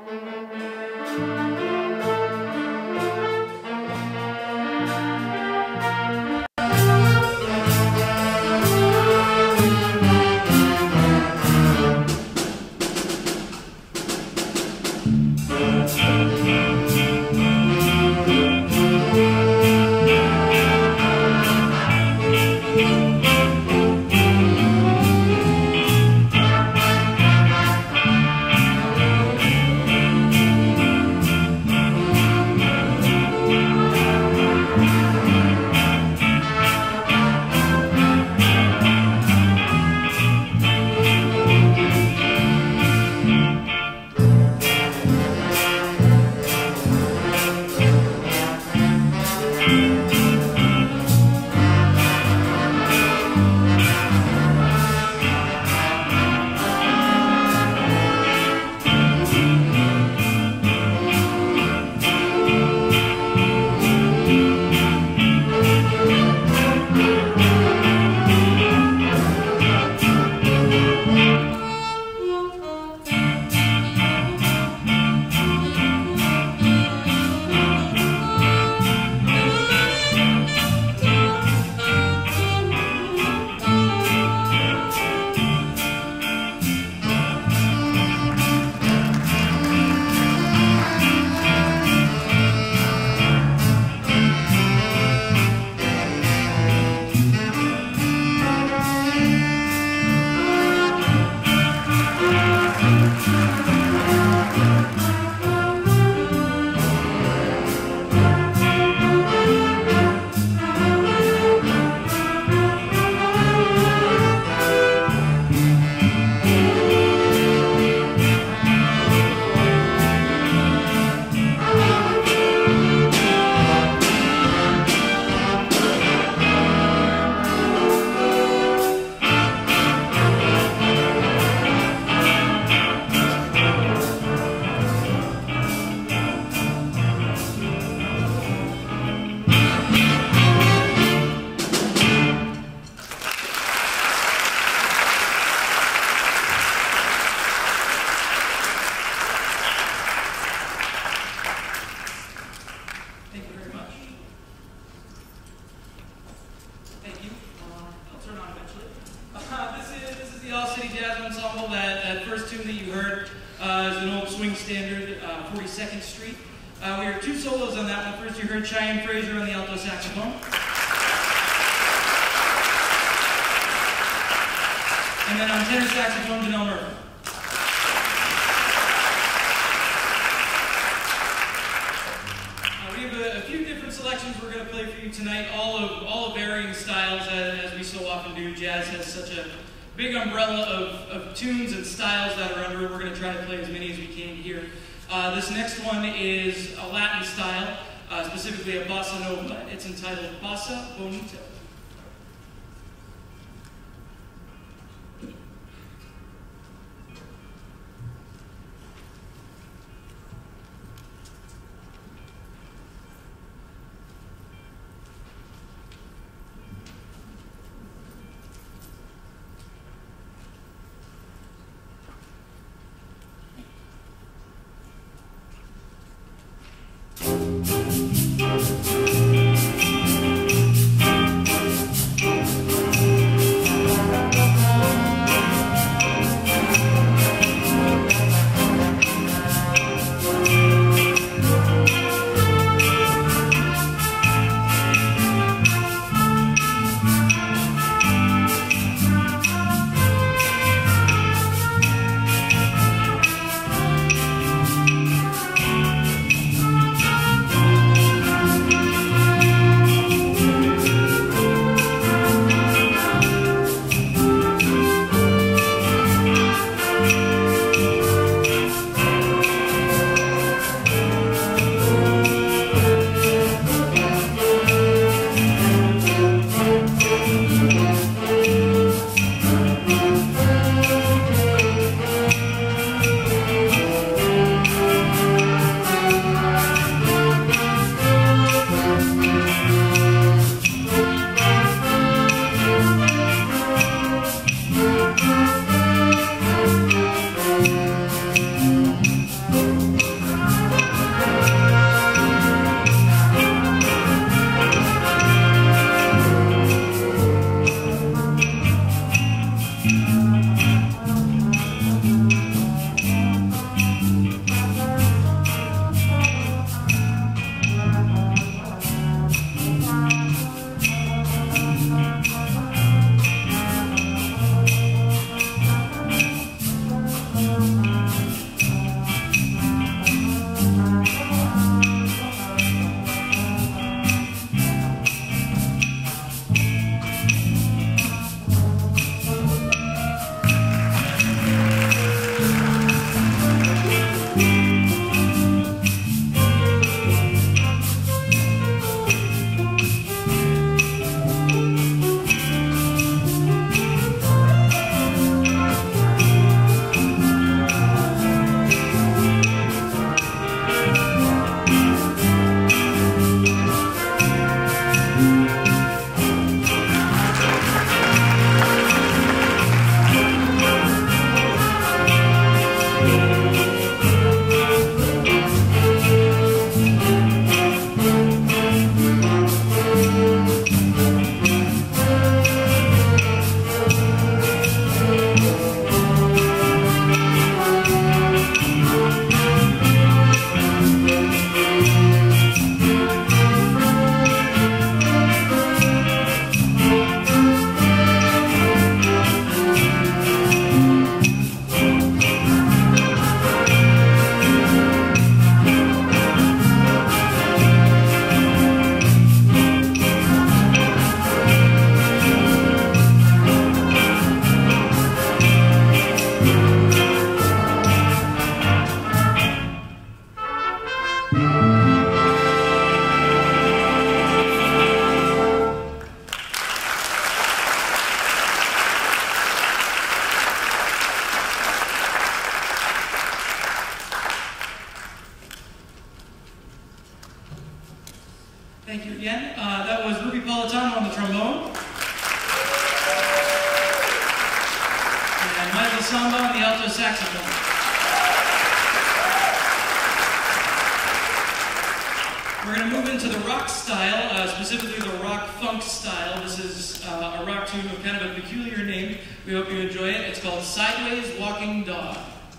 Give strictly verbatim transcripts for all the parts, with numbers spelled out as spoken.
And then on tenor saxophone, Janelle Murphy. Uh, we have a, a few different selections we're going to play for you tonight, all of all of varying styles, as, as we so often do. Jazz has such a big umbrella of, of tunes and styles that are under it. We're going to try to play as many as we can here. Uh, this next one is a Latin style, uh, specifically a bossa nova. It's entitled Bossa Bonita. Thank you. alto saxophone. We're going to move into the rock style, uh, specifically the rock funk style. This is uh, a rock tune with kind of a peculiar name. We hope you enjoy it. It's called Sideways Walking Dog.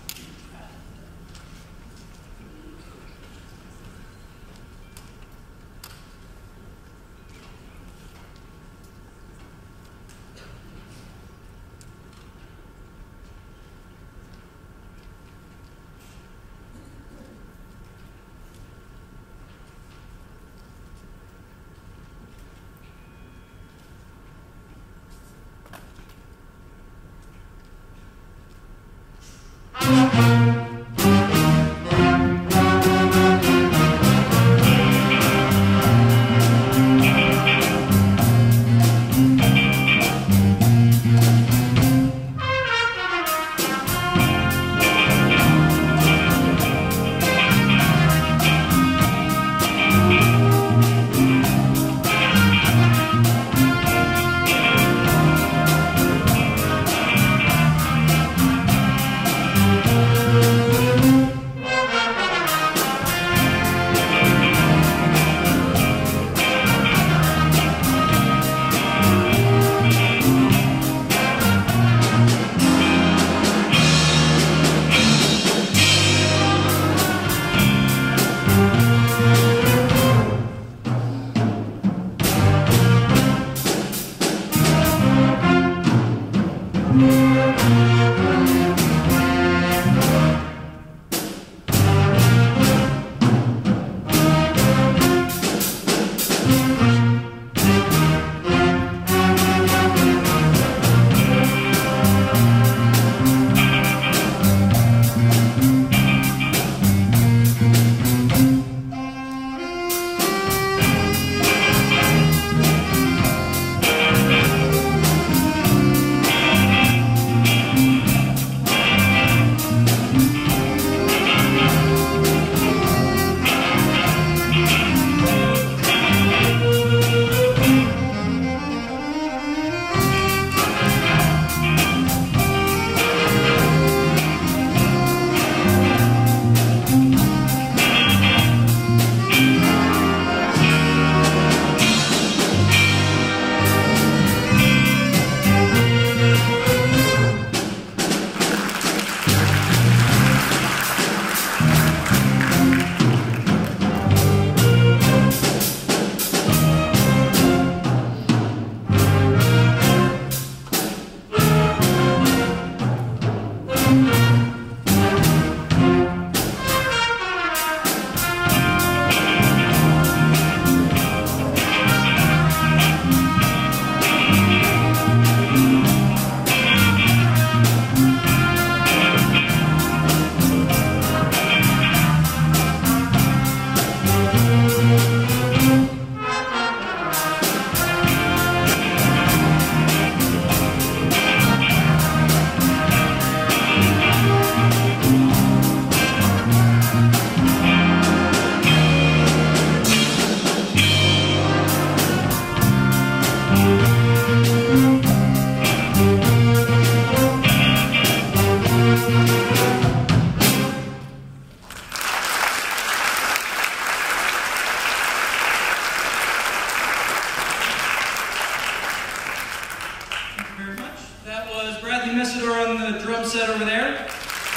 Set over there.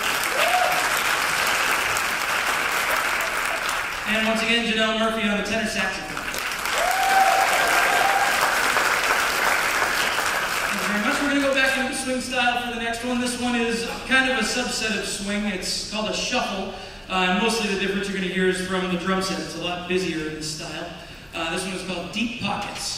And once again, Janelle Murphy on the tenor saxophone. Thank you very much. We're going to go back into swing style for the next one. This one is kind of a subset of swing. It's called a shuffle. Uh, and mostly the difference you're going to hear is from the drum set. It's a lot busier in this style. Uh, this one is called Deep Pockets.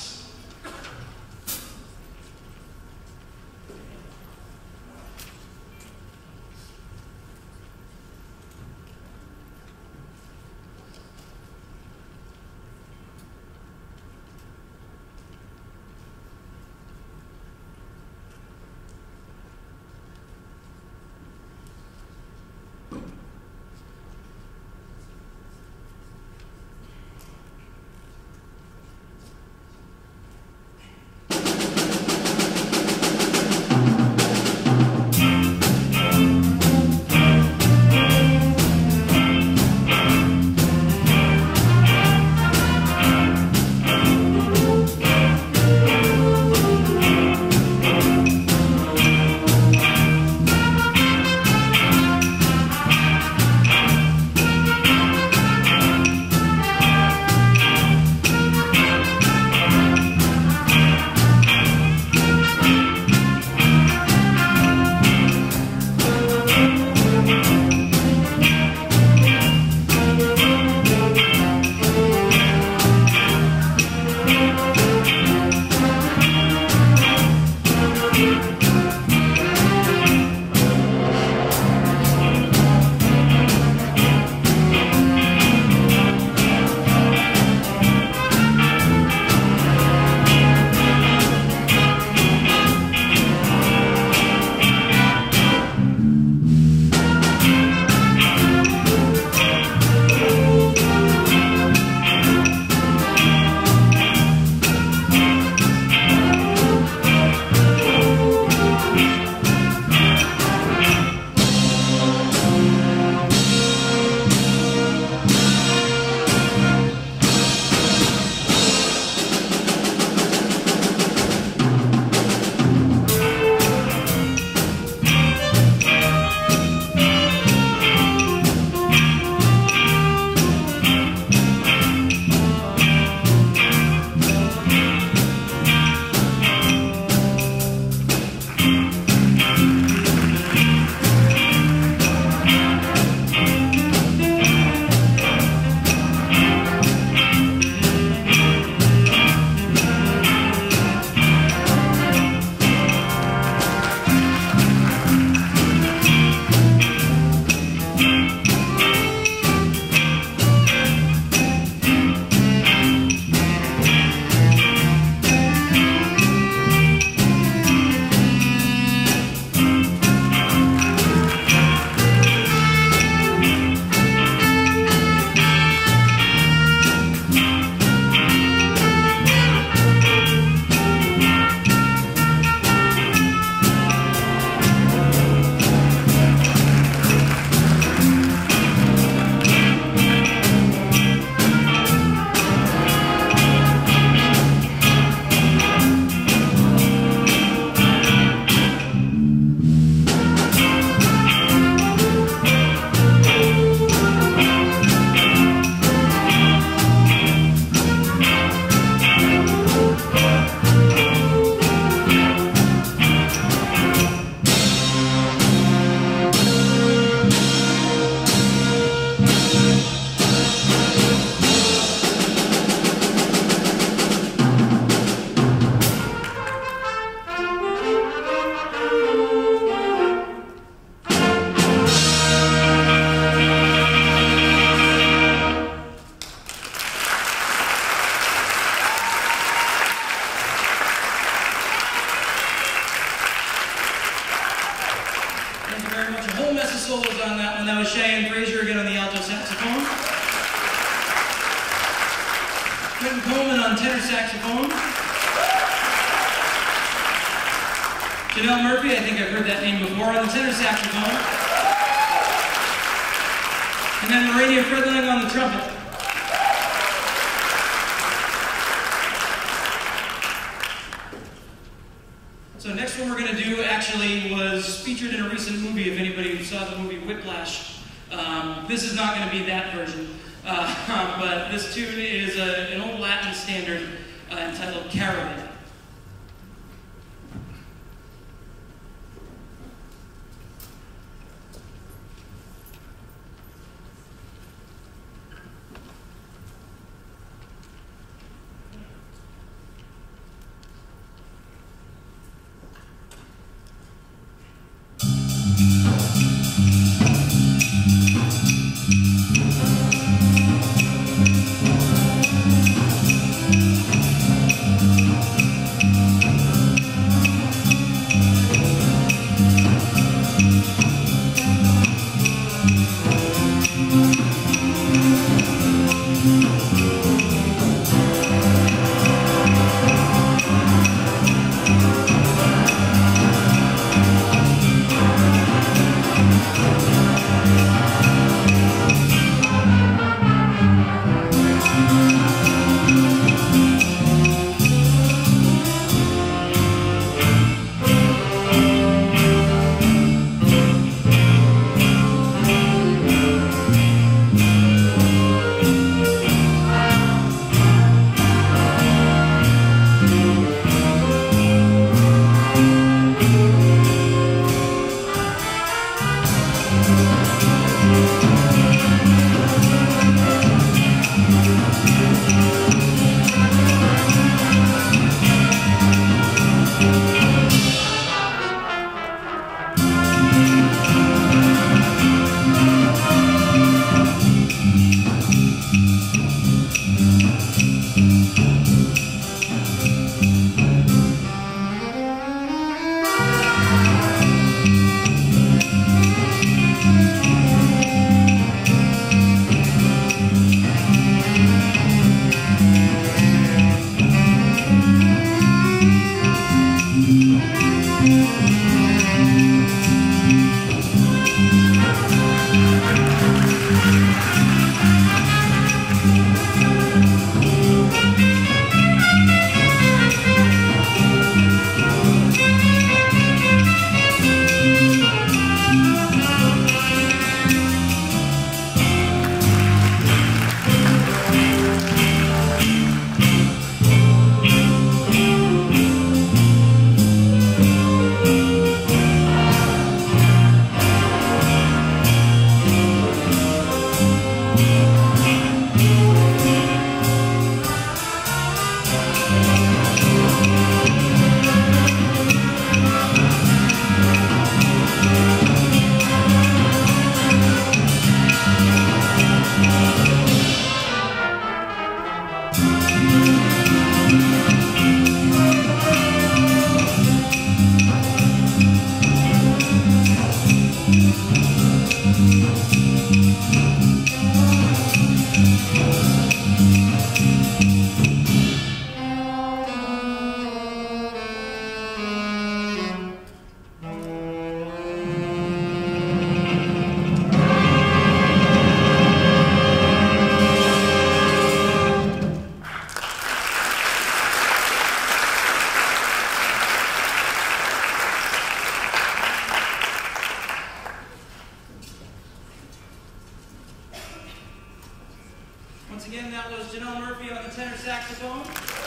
Once again, that was Janelle Murphy on the tenor saxophone.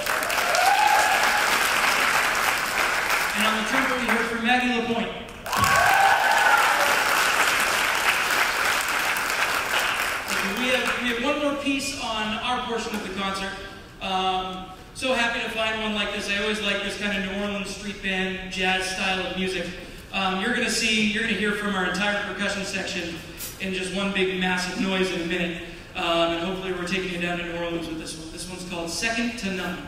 And on the trumpet, we heard from Maggie LaPointe. Okay, we have, we have one more piece on our portion of the concert. Um, so happy to find one like this. I always like this kind of New Orleans street band, jazz style of music. Um, you're going to see, you're going to hear from our entire percussion section in just one big massive noise in a minute. Um, and hopefully we're taking you down to New Orleans with this one. This one's called Second to None.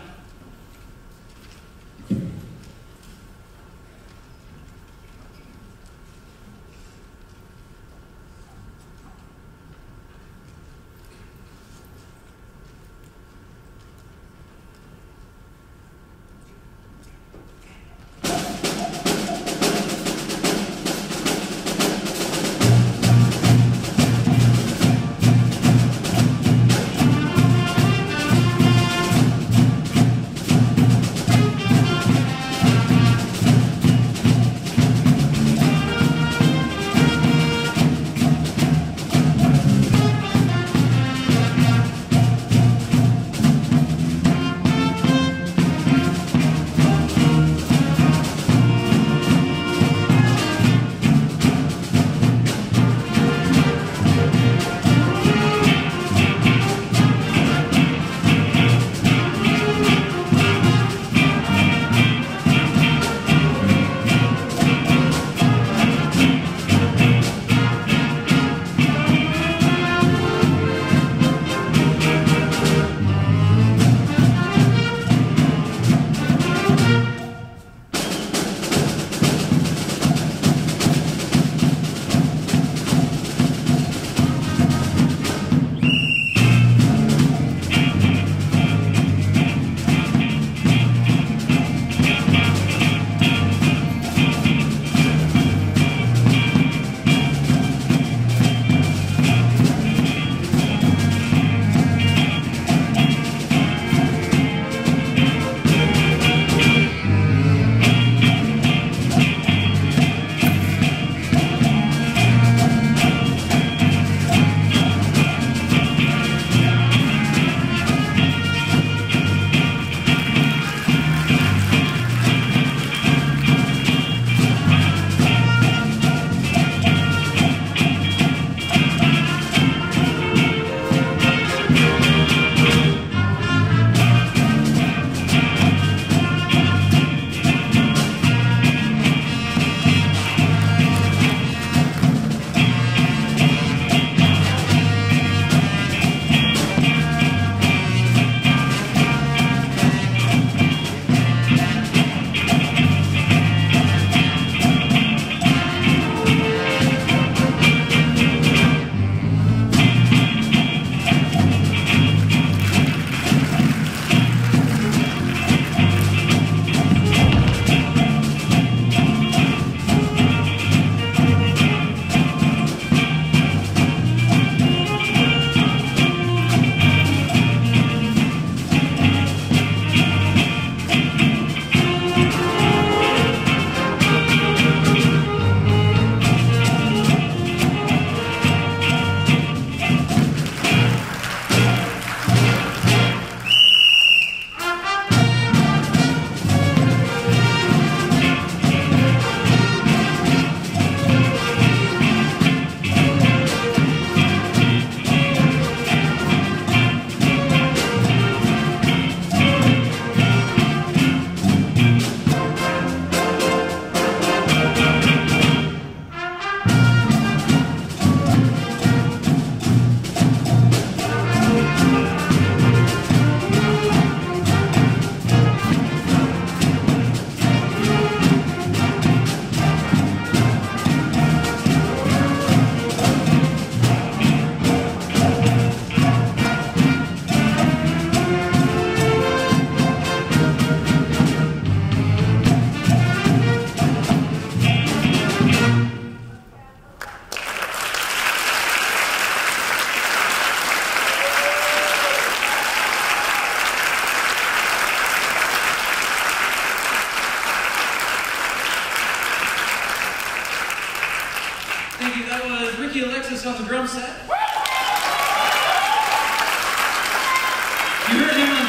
Thank you. That was Ricky Alexis on the drum set.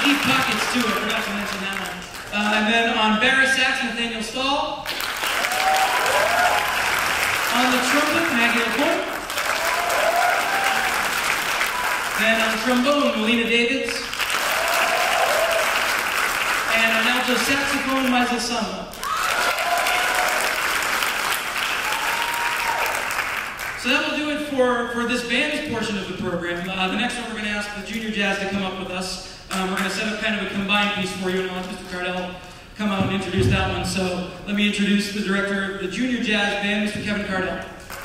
deep pockets too, I forgot to mention that one. Uh, and then on bass sax, Nathaniel Stahl. On the trumpet, Maggie LaPointe. Then on trombone, Melina Davids. And on alto saxophone, Maisa Samba. So that will do it for, for this band's portion of the program. Uh, the next one, we're going to ask the junior jazz to come up with us. Um, we're going to set up kind of a combined piece for you, and I'll let Mister Cardell come out and introduce that one. So let me introduce the director of the junior jazz band, Mister Kevin Cardell.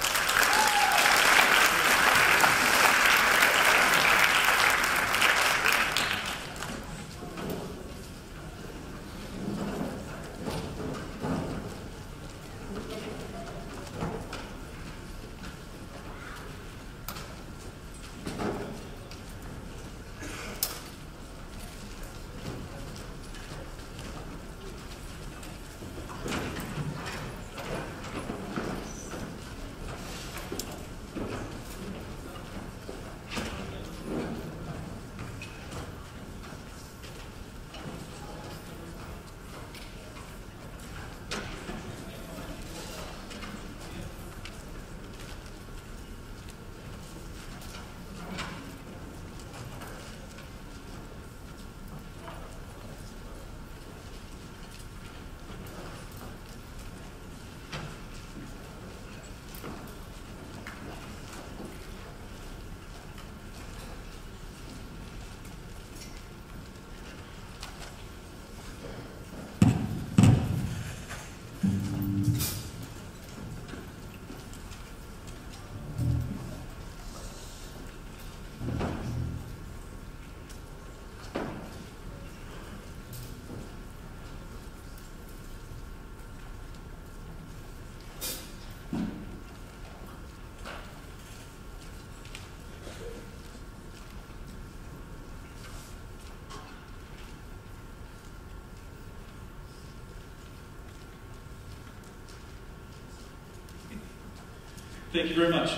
Thank you very much.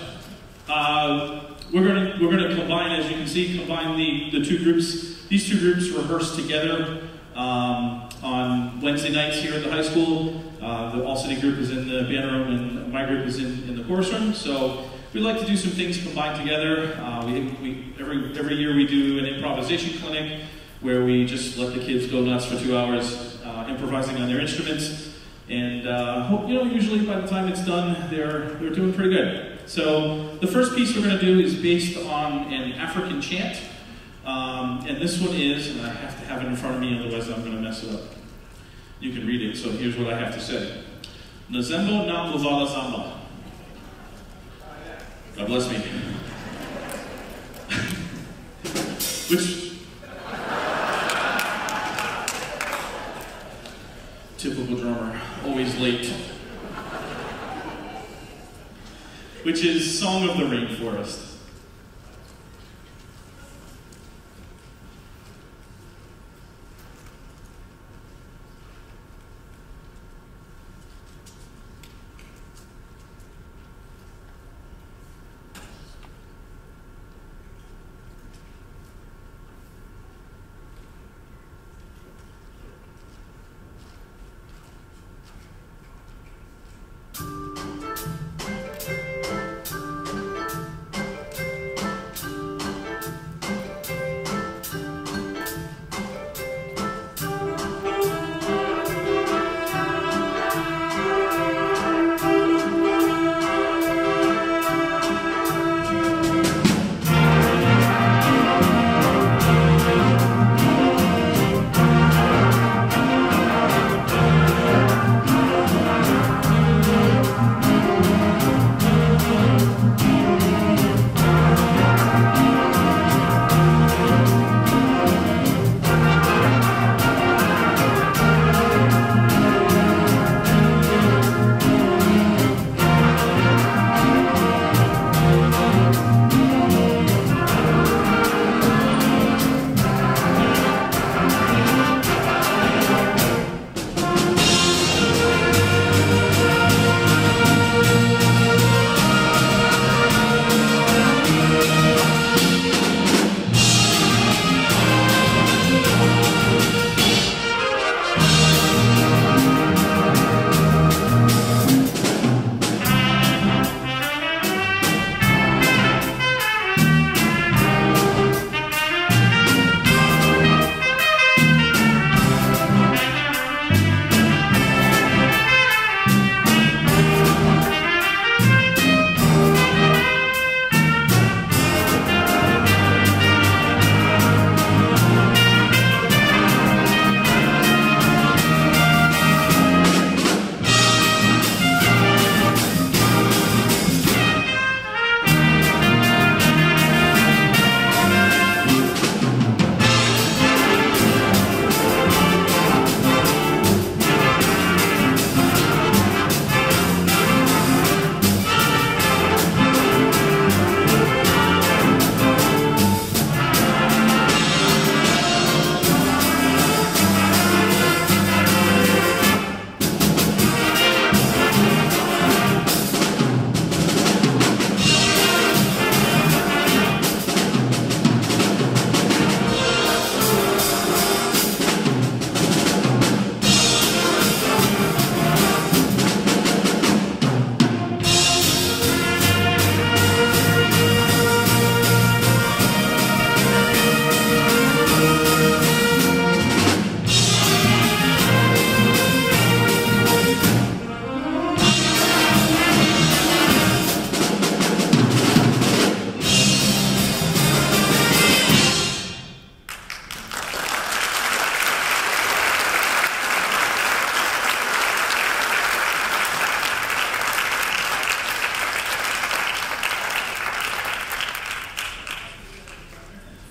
Uh, we're going to we're going to combine, as you can see, combine the the two groups. These two groups rehearse together um, on Wednesday nights here at the high school. Uh, the All City group is in the band room, and my group is in, in the chorus room. So we like to do some things combined together. Uh, we, we every every year we do an improvisation clinic where we just let the kids go nuts for two hours, uh, improvising on their instruments. And uh, hope, you know, usually by the time it's done, they're they're doing pretty good. So the first piece we're going to do is based on an African chant, um, and this one is, and I have to have it in front of me, otherwise I'm going to mess it up. You can read it. So here's what I have to say: Nazembo na Muvala Zamba. God bless me. Which. Typical drummer, always late. Which is Song of the Rainforest.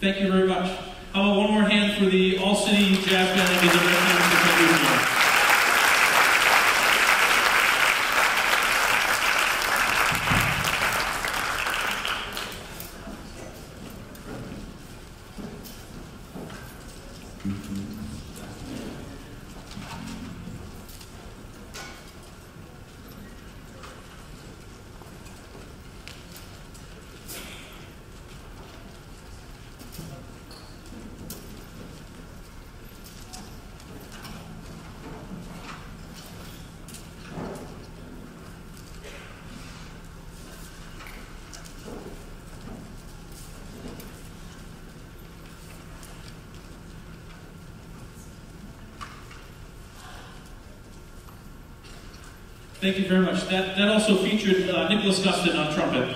Thank you very much. How about one more hand for the All-City Jazz Band and the director. Thank you very much. That, that also featured uh, Nicholas Gustin on trumpet.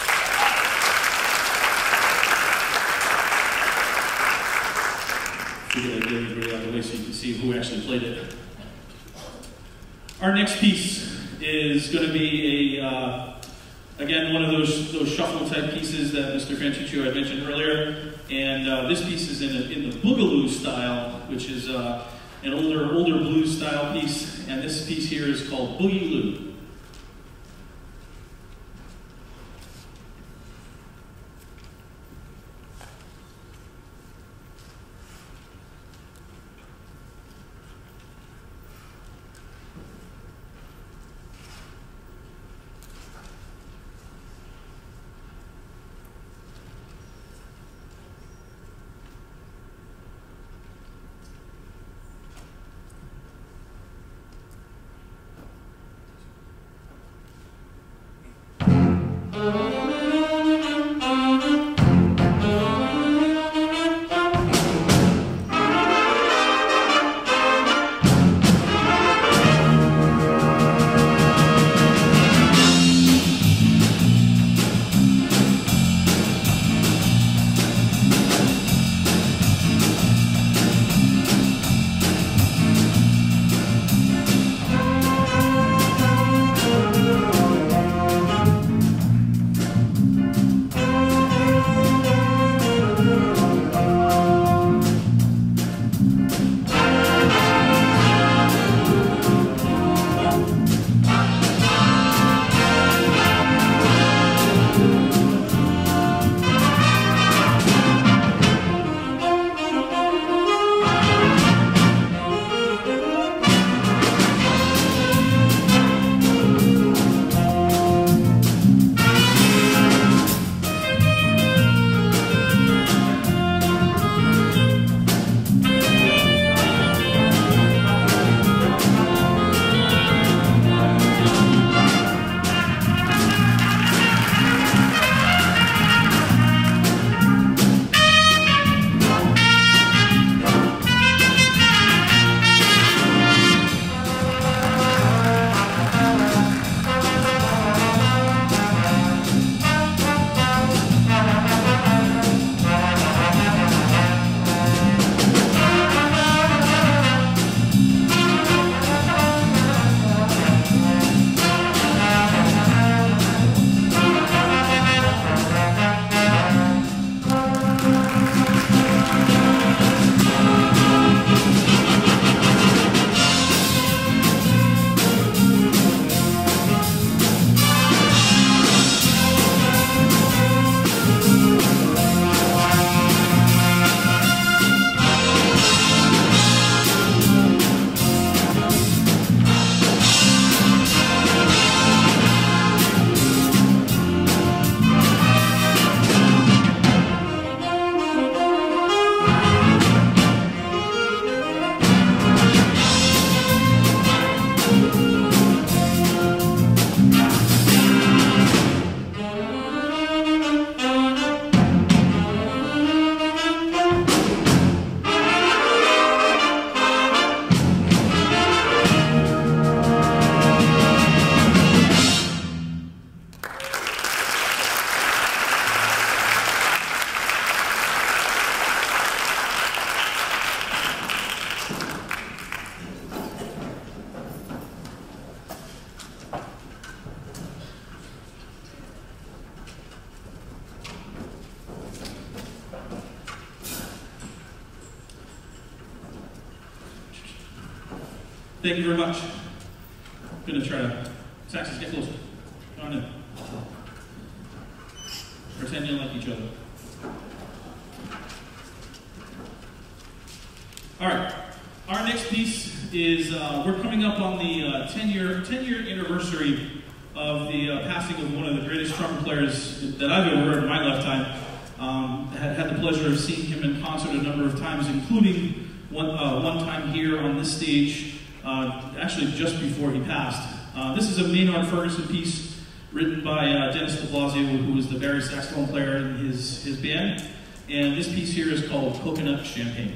Figured I'd get everybody out of the way so you can see who actually played it. Our next piece is going to be a, uh, again, one of those, those shuffle type pieces that Mister Frantuccio had mentioned earlier. And uh, this piece is in, a, in the boogaloo style, which is uh, an older, older blues style piece. And this piece here is called Boogie Loo. Thank you very much. I'm going to try to, Saxons, get closer. Come on in. Pretend you like each other. All right. Our next piece is, uh, we're coming up on the uh, ten year anniversary of the uh, passing of one of the greatest trumpet players that I've ever heard in my lifetime. Um, had, had the pleasure of seeing him in concert a number of times, including one, uh, one time here on this stage, uh, actually just before he passed. Uh, this is a Maynard Ferguson piece written by uh, Dennis de Blasio, who was the bari saxophone player in his, his band. And this piece here is called Coconut Champagne.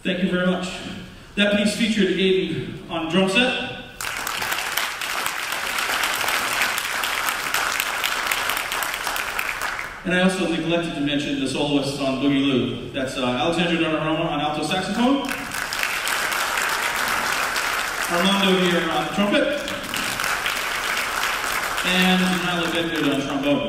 Thank you very much. That piece featured Aiden on drum set. And I also neglected to mention the soloists on Boogie Lou. That's uh, Alexandra Donnarumma on alto saxophone, Armando here on trumpet, and Nyla Bedgood on trombone.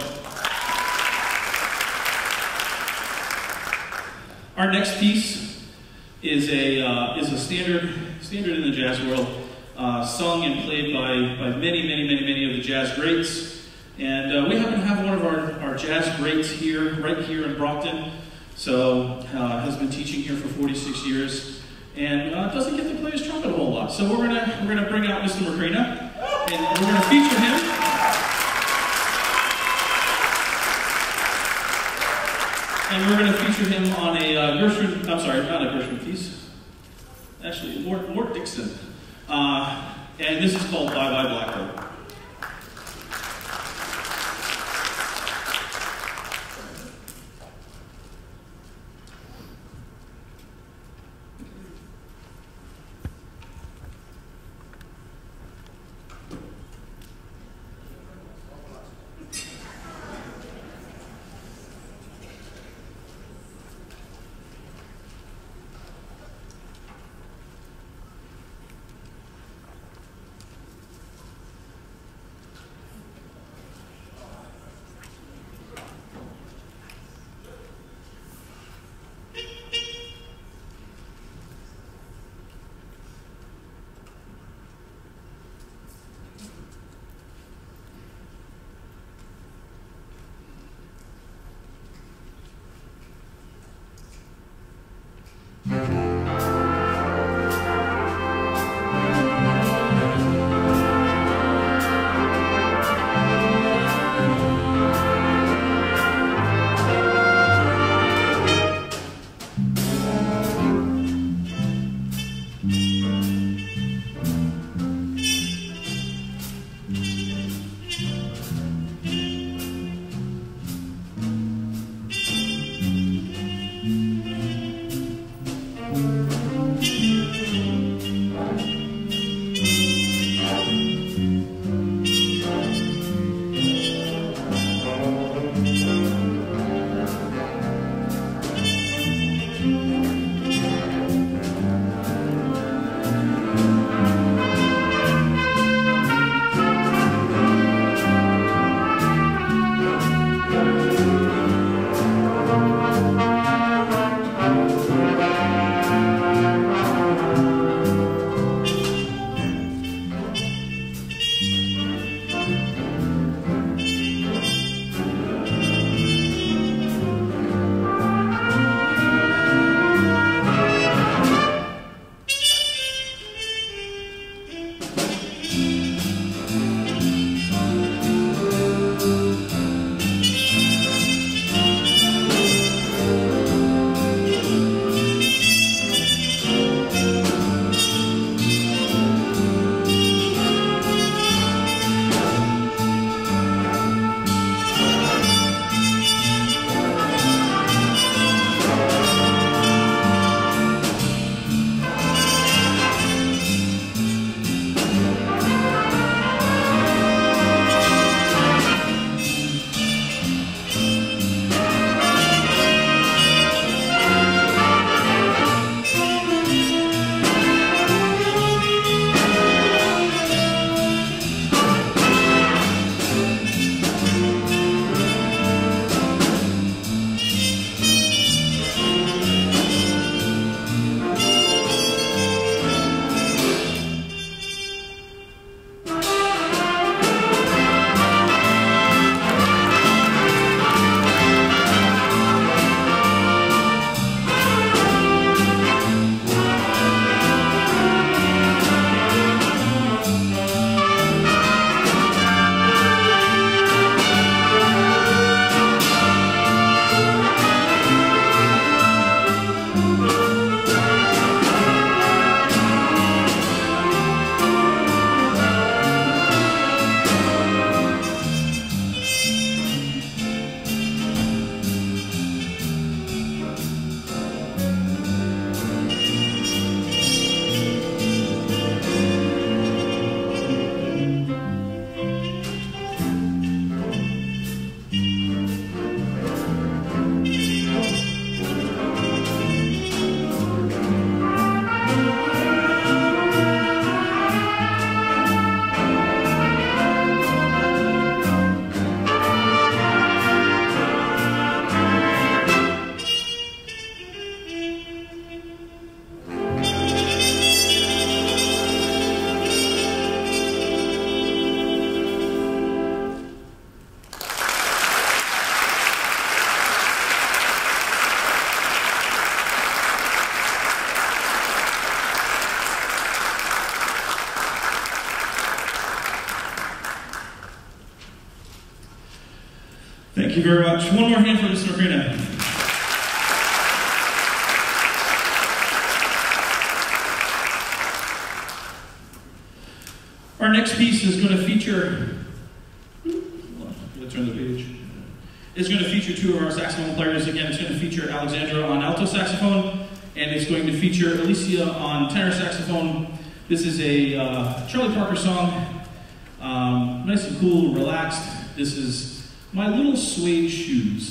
Our next piece is a uh, is a standard standard in the jazz world, uh, sung and played by by many many many many of the jazz greats. And uh, we happen to have one of our, our jazz greats here, right here in Brockton. So, uh, has been teaching here for forty-six years, and uh, doesn't get to play his trumpet a whole lot. So we're gonna we're gonna bring out Mister Macrina, and we're gonna feature him. And we're gonna feature him on a uh, Gershwin. I'm sorry, not a Gershwin piece. Actually, Mort, Mort Dixon, uh, and this is called Bye Bye Blackbird. Thank you very much. One more hand for Mister Marina. Our next piece is going to feature, let's turn the page, is going to feature two of our saxophone players. Again, it's going to feature Alexandra on alto saxophone, and it's going to feature Alicia on tenor saxophone. This is a uh, Charlie Parker song, um, nice and cool, relaxed. This is My Little Suede Shoes.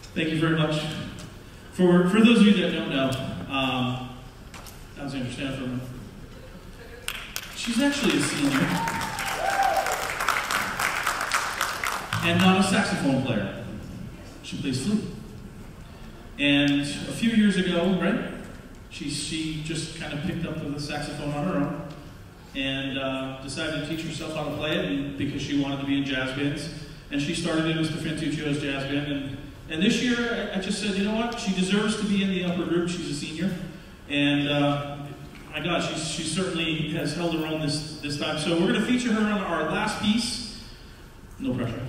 Thank you very much. For, for those of you that don't know, um, Alexander, stand for a minute. She's actually a senior. And not a saxophone player. She plays flute. And a few years ago, right, she, she just kind of picked up the saxophone on her own and uh, decided to teach herself how to play it, and because she wanted to be in jazz bands. And she started in Mister Fantuccio's jazz band. And, and this year, I, I just said, you know what? She deserves to be in the upper group. She's a senior. And uh, my God, she, she certainly has held her own this, this time. So we're going to feature her on our last piece. No pressure.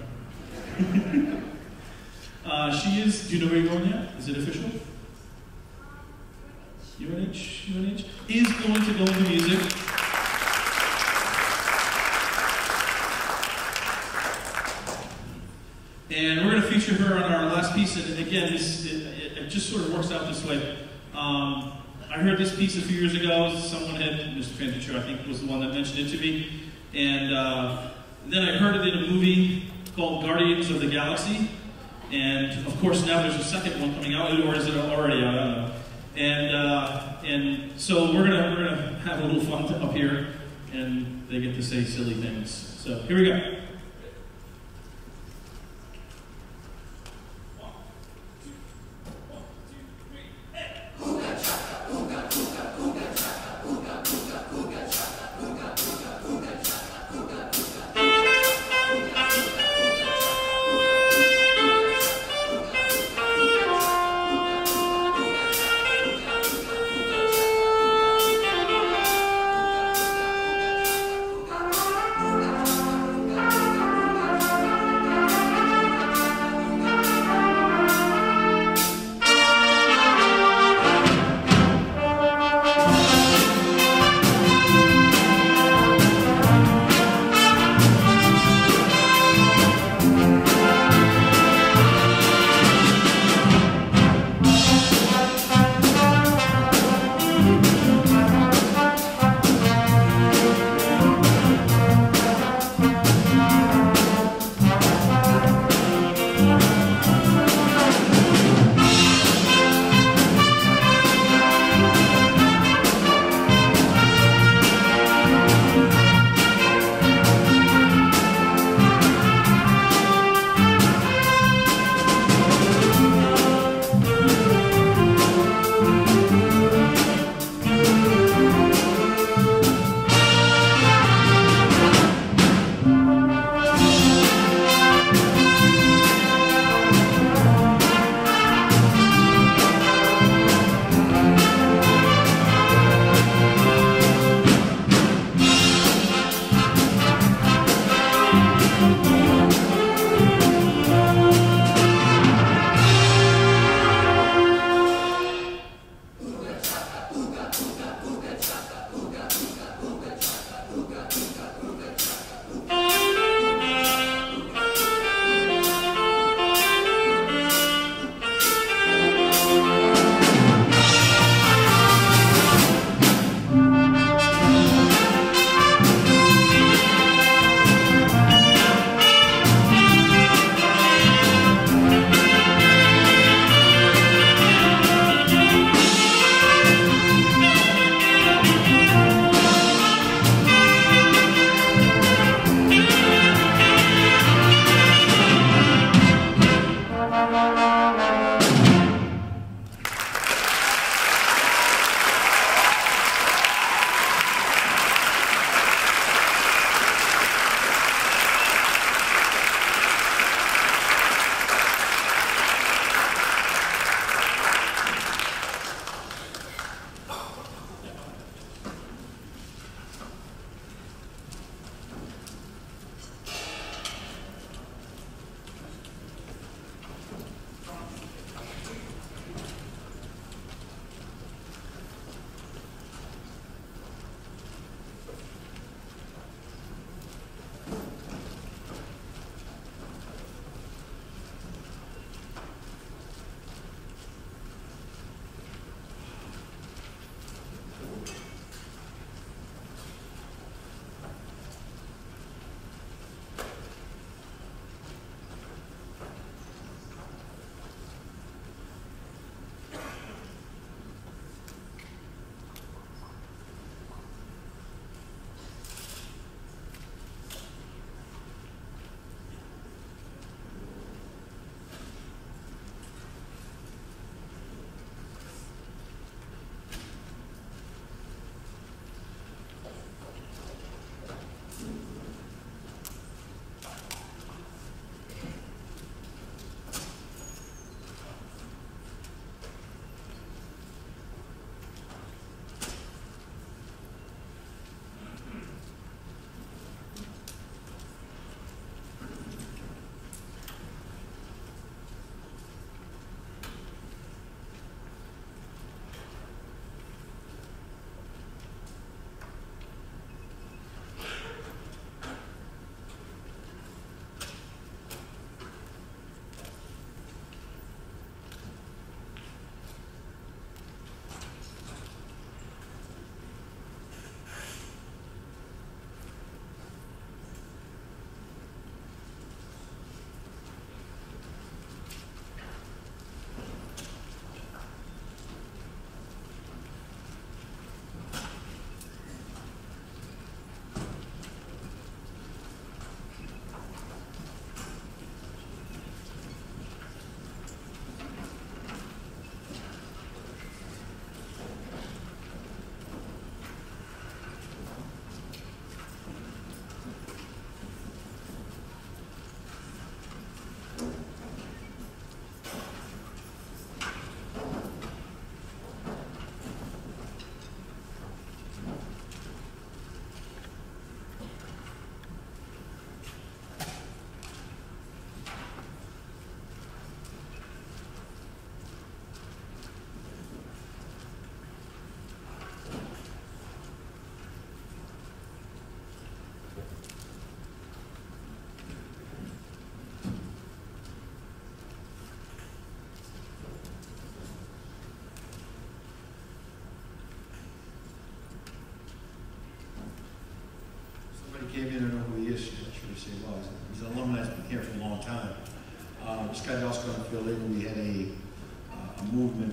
uh, she is, do you know where you're going yet? Is it official? U N H, U N H is going to go into music. And we're going to feature her on our last piece. And again, this, it, it just sort of works out this way. Um, I heard this piece a few years ago. Someone had, Mister Fantuccio, I think, was the one that mentioned it to me. And uh, then I heard it in a movie called Guardians of the Galaxy. And of course, now there's a second one coming out, or is it already out? I don't know. And uh, and so we're gonna we're gonna have a little fun up here, and they get to say silly things. So here we go. Bye.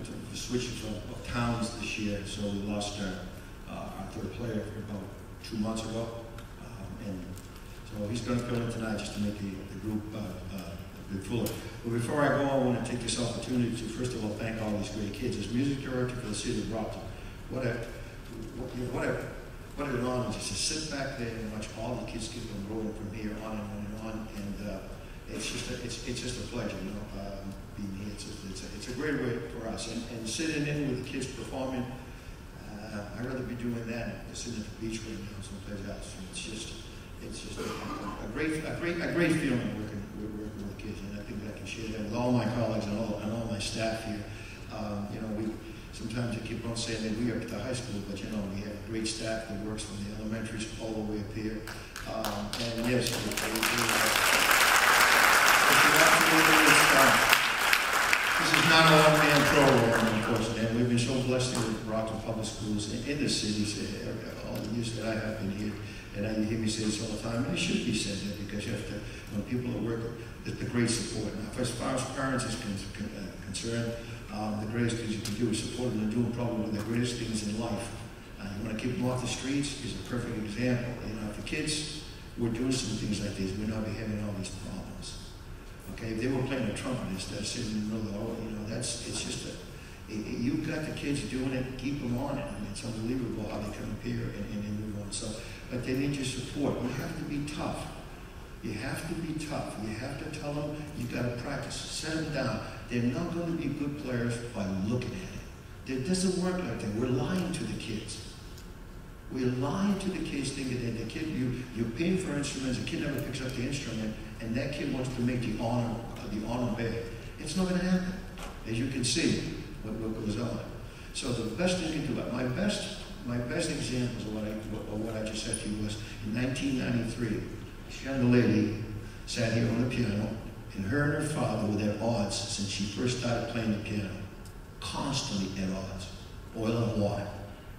to switch from, of towns this year, so we lost our, uh, our third player about two months ago. Um, and so he's going to fill in tonight just to make the, the group uh, uh, a bit fuller. But before I go, I want to take this opportunity to, first of all, thank all these great kids. As music director for the city of Brockton, what a, what, you know, what a, what an honor just to sit back there and watch all the kids keep on growing from here on and on and on. And uh, it's just a, it's, it's just a pleasure, you know, um, being here. It's, just, it's, a, it's a great way for us. And, and sitting in with the kids performing, uh, I'd rather be doing that than sitting at the beach right now someplace else. It's just, it's just a, a great, a great, a great feeling working, working with kids, and I think that I can share that with all my colleagues and all, and all my staff here. Um, you know, we sometimes I keep on saying that we are at the high school, but you know, we have a great staff that works from the elementaries all the way up here. Um, and yes, we, we, we, uh, this is not a one-man program, unfortunately, and we've been so blessed with Brockton Public Schools in, in the cities uh, all the years that I have been here. And I, you hear me say this all the time, and it should be said that because you have to, when people are working, the, the great support. Now, as far as parents is con, con, uh, concerned, um, the greatest things you can do is support them and doing probably one of the greatest things in life. Uh, you want to keep them off the streets is a perfect example. You know, if the kids were doing some things like this, we'd not be having all these problems. Okay, if they were playing a trumpet instead of sitting in the middle of the, you know, that's, it's just a, it, it, you've got the kids doing it, keep them on it. I mean, it's unbelievable how they come up here and, and, and move on. So, but they need your support. You have to be tough. You have to be tough. You have to tell them you've got to practice. Set them down. They're not going to be good players by looking at it. It doesn't work like that. We're lying to the kids. We're lying to the kids thinking that the kid, you, you're paying for instruments, the kid never picks up the instrument, and that kid wants to make the honor, uh, the honor bed. It's not going to happen. As you can see, what, what goes on. So the best thing you can do, my best My best examples of what I, of what I just said to you was in nineteen ninety-three, this young lady sat here on the piano, and her and her father were at odds since she first started playing the piano. Constantly at odds. Oil and water.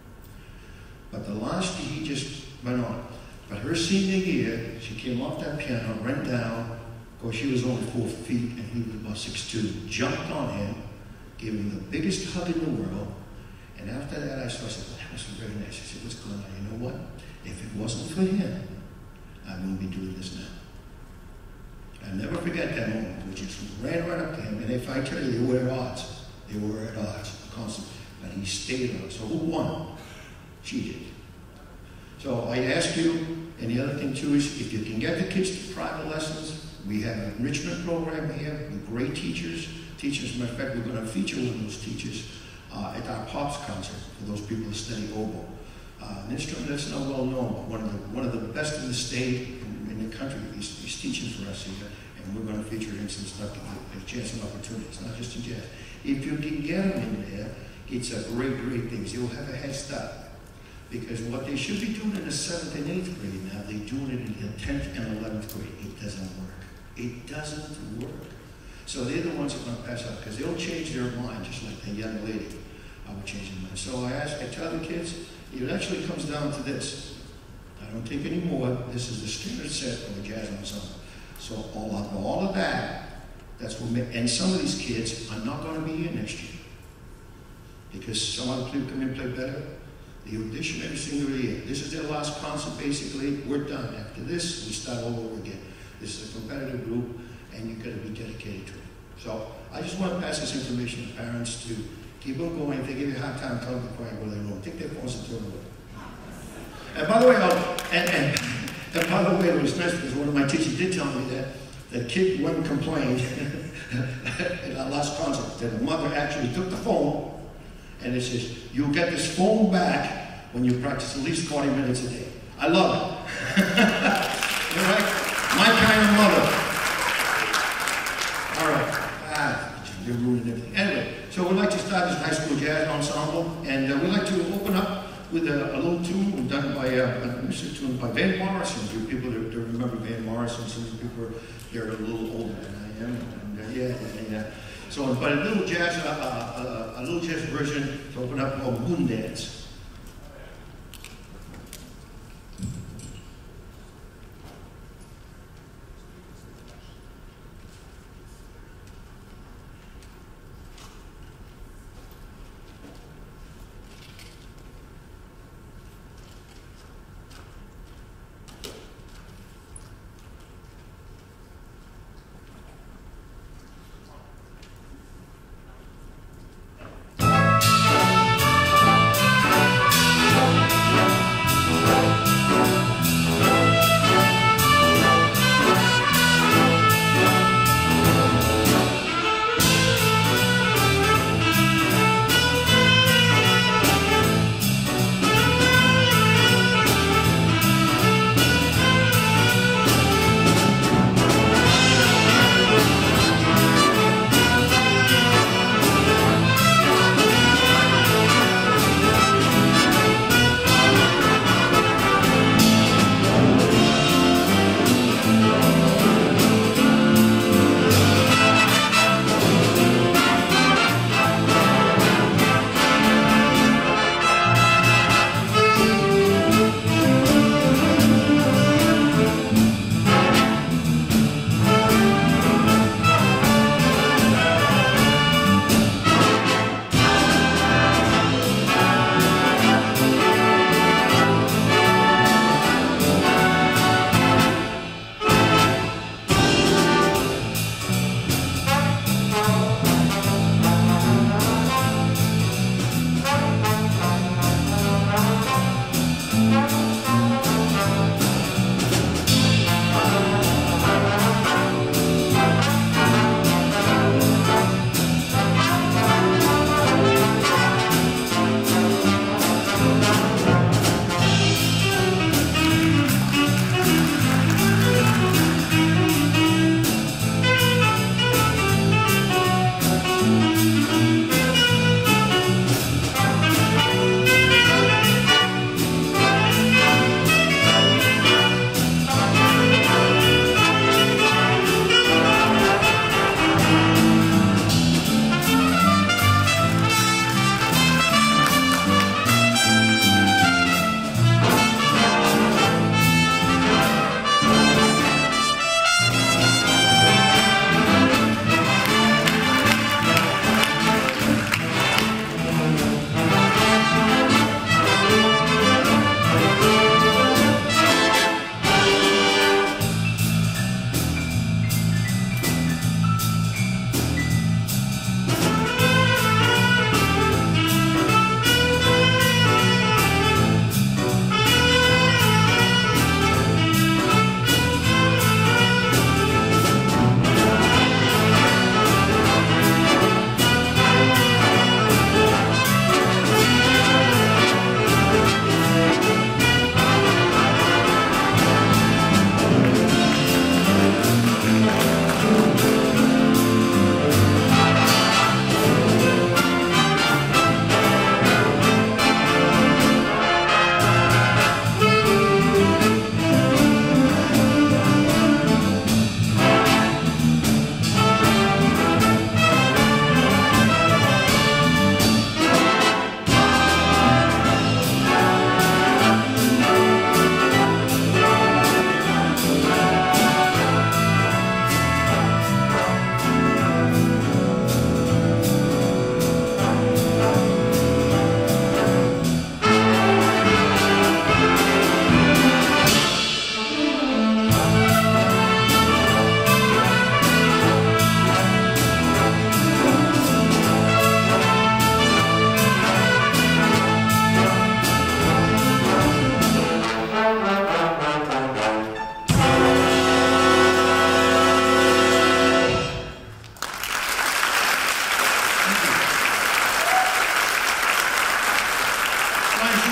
But the last year he just went on. But her senior year, she came off that piano, ran down. Of course, she was only four feet, and he was about six two. Jumped on him, gave him the biggest hug in the world. And after that, I said, well, that was very nice. I said, what's going on? You know what? If it wasn't for him, I wouldn't be doing this now. I'll never forget that moment. We just ran right up to him. And if I tell you, they were at odds. They were at odds, constantly. But he stayed on. So who won? She did. So I ask you, and the other thing too is, if you can get the kids to private lessons, we have an enrichment program here with great teachers. Teachers, as a matter of fact, we're going to feature one of those teachers Uh, at our Pops concert for those people who study oboe. Uh, an instrument that's not well known, but one of the, one of the best in the state, in, in the country. He's, he's teaching for us here, and we're going to feature him some stuff to get a chance and opportunities, not just in jazz. If you can get him in there, it's a great, great thing. You'll have a head start. Because what they should be doing in the seventh and eighth grade now, they're doing it in the tenth and eleventh grade. It doesn't work. It doesn't work. So they're the ones that are going to pass out, because they'll change their mind, just like the young lady. I would change their mind. So I ask, I tell the kids, it actually comes down to this. I don't take any more. This is the standard set of the jazz ensemble. So all of, all of that, that's what, and some of these kids are not going to be here next year. Because some other people come in and play better. They audition every single year. This is their last concert, basically. We're done. After this, we start all over again. This is a competitive group, and you've got to be dedicated to it. So I just want to pass this information to parents to keep on going. If they give you a hard time, tell them to quiet where they're going. Take their phones and throw them away. And by the way, I'll, and, and, and by the way, it was nice because one of my teachers did tell me that the kid went and complained at our last concert that the mother actually took the phone and it says, you'll get this phone back when you practice at least forty minutes a day. I love it. All right? My kind of mother. All right. Ah, you're ruining everything. Anyway, so we'd like to start this high school jazz ensemble, and uh, we'd like to open up with a, a little tune done by uh, a music tune by Van Morrison. For people that, that remember Van Morrison, some of the people are they're a little older than I am. And, uh, yeah, and, uh, so, but a little jazz, uh, uh, uh, a little jazz version to open up called Moon Dance.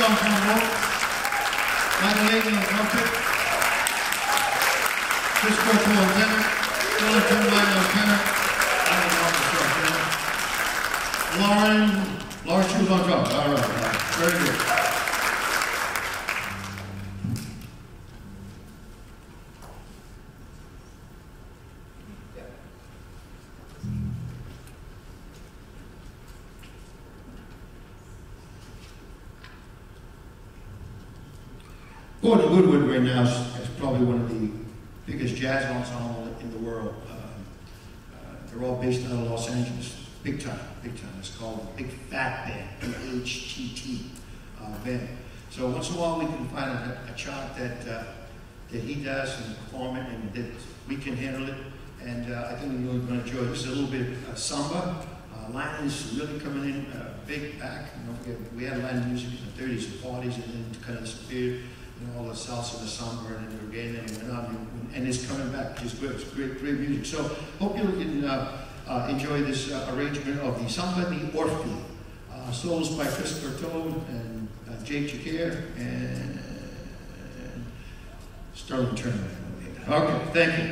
on trombone. Michael Layton on trumpet. Chris Corpo on tenor. Philip Timbine on tenor. I'm on tenor. Lauren, Lauren Schultz on trumpet. All right, all right. Very good. Gordon Goodwood right now is, is probably one of the biggest jazz ensembles in the world. Uh, uh, they're all based out of Los Angeles, big time, big time. It's called the Big Fat Band, B H T T uh, band. So once in a while we can find a, a chart that uh, that he does and perform it, and that we can handle it. And uh, I think we're really going to enjoy this. A little bit of uh, samba. Uh, Latin is really coming in uh, big back. You know, we, had, we had Latin music in the thirties and forties, and then it kind of disappeared. You know, all the salsa, the samba, and then again, and went on, and it's coming back, which is good. It's great, great music. So, hope you can uh, uh, enjoy this uh, arrangement of the Samba di Orfi, uh, solos by Christopher Toad and uh, Jake Jakir and Sterling Turner. Okay, thank you.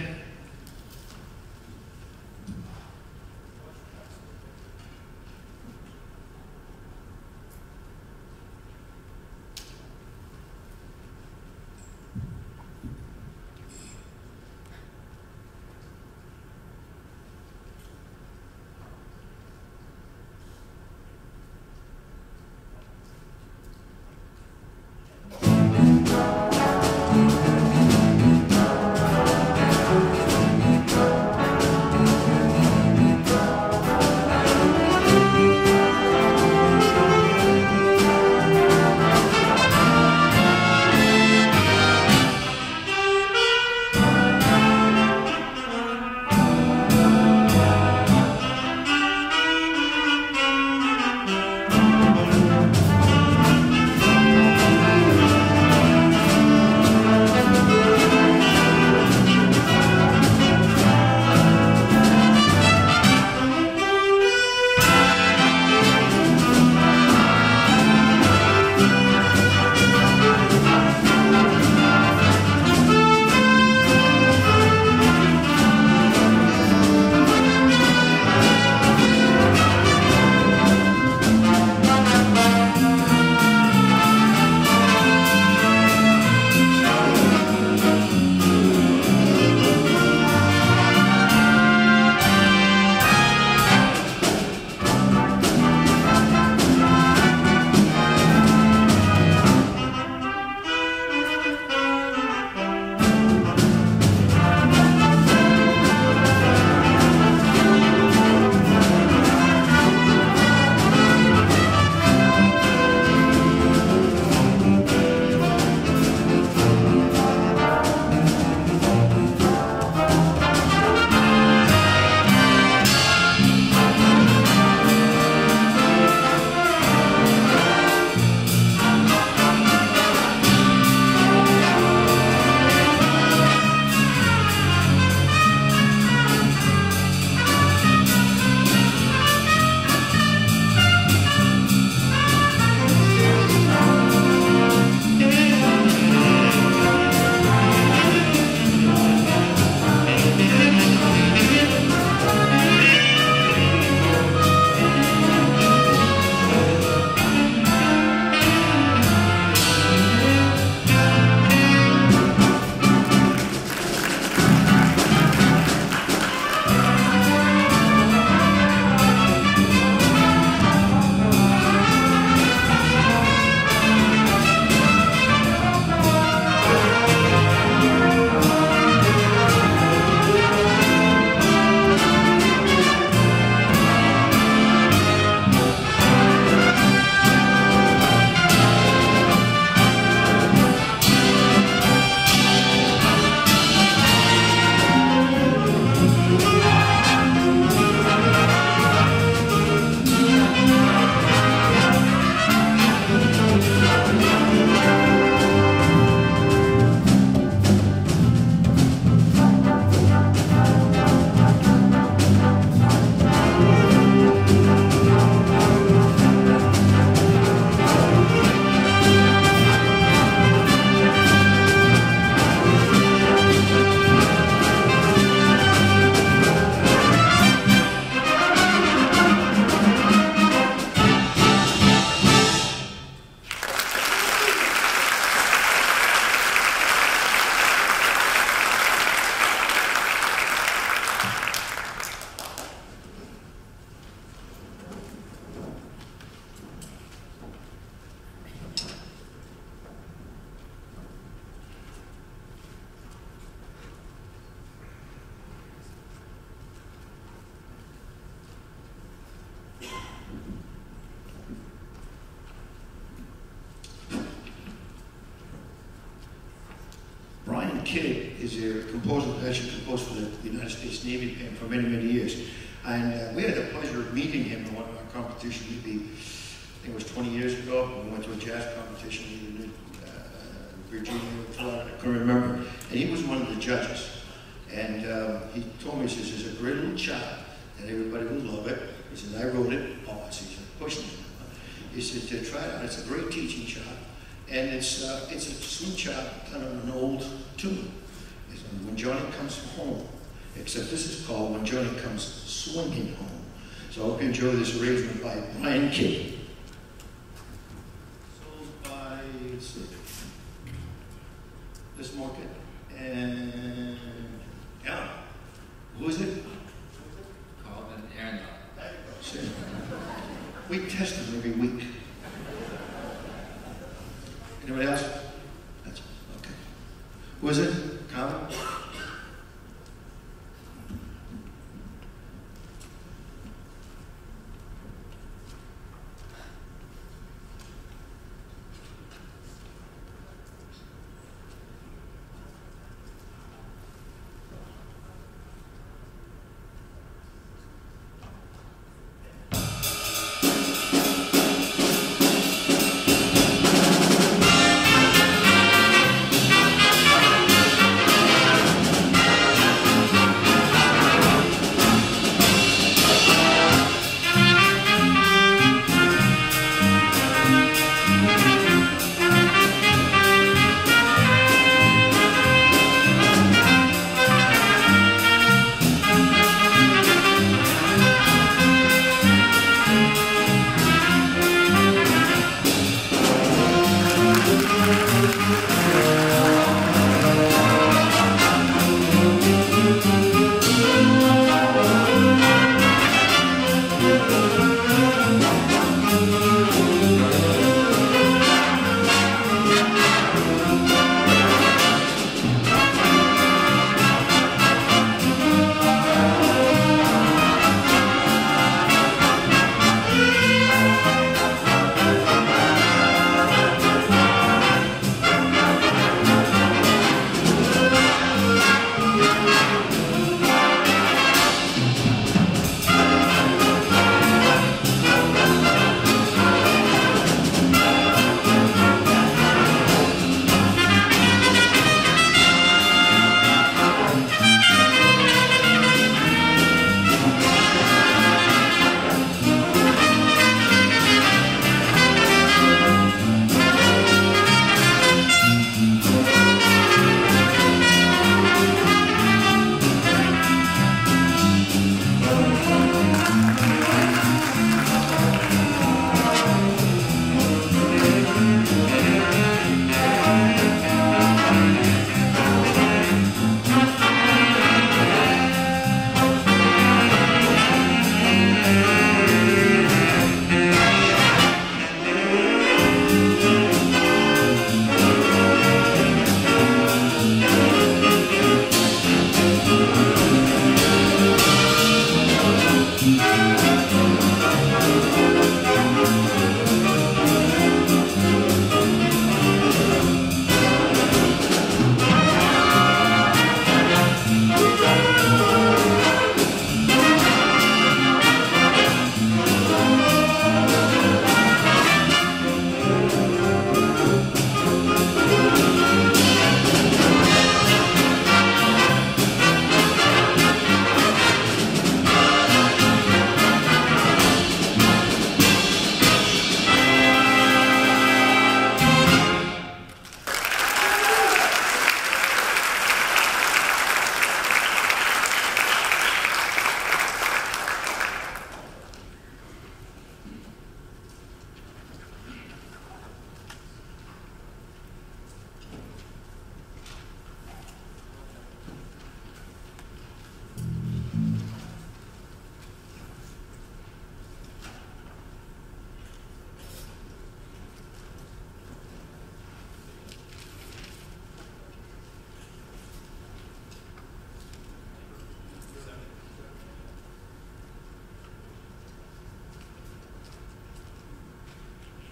Kidd is a composer that actually composed for the United States Navy for many, many years. And uh, we had the pleasure of meeting him in one of our competitions. He'd be, I think it was twenty years ago. We went to a jazz competition in uh, Virginia, Florida, I can't remember. And he was one of the judges. And um, he told me, he says, there's a great little child, and everybody will love it. He said, I wrote it. Oh, I see, pushing it. He said, to try it out. It's a great teaching child. And it's uh, it's a sweet child, kind of an old tune. It's When Johnny Comes Home. Except this is called When Johnny Comes Swinging Home. So I hope you enjoy this arrangement by Brian Kidd. So by, let's see, this market. And, yeah, who is it? Called an Aaron. See, we test them every week. Anybody else? That's okay. Who is it? Colin?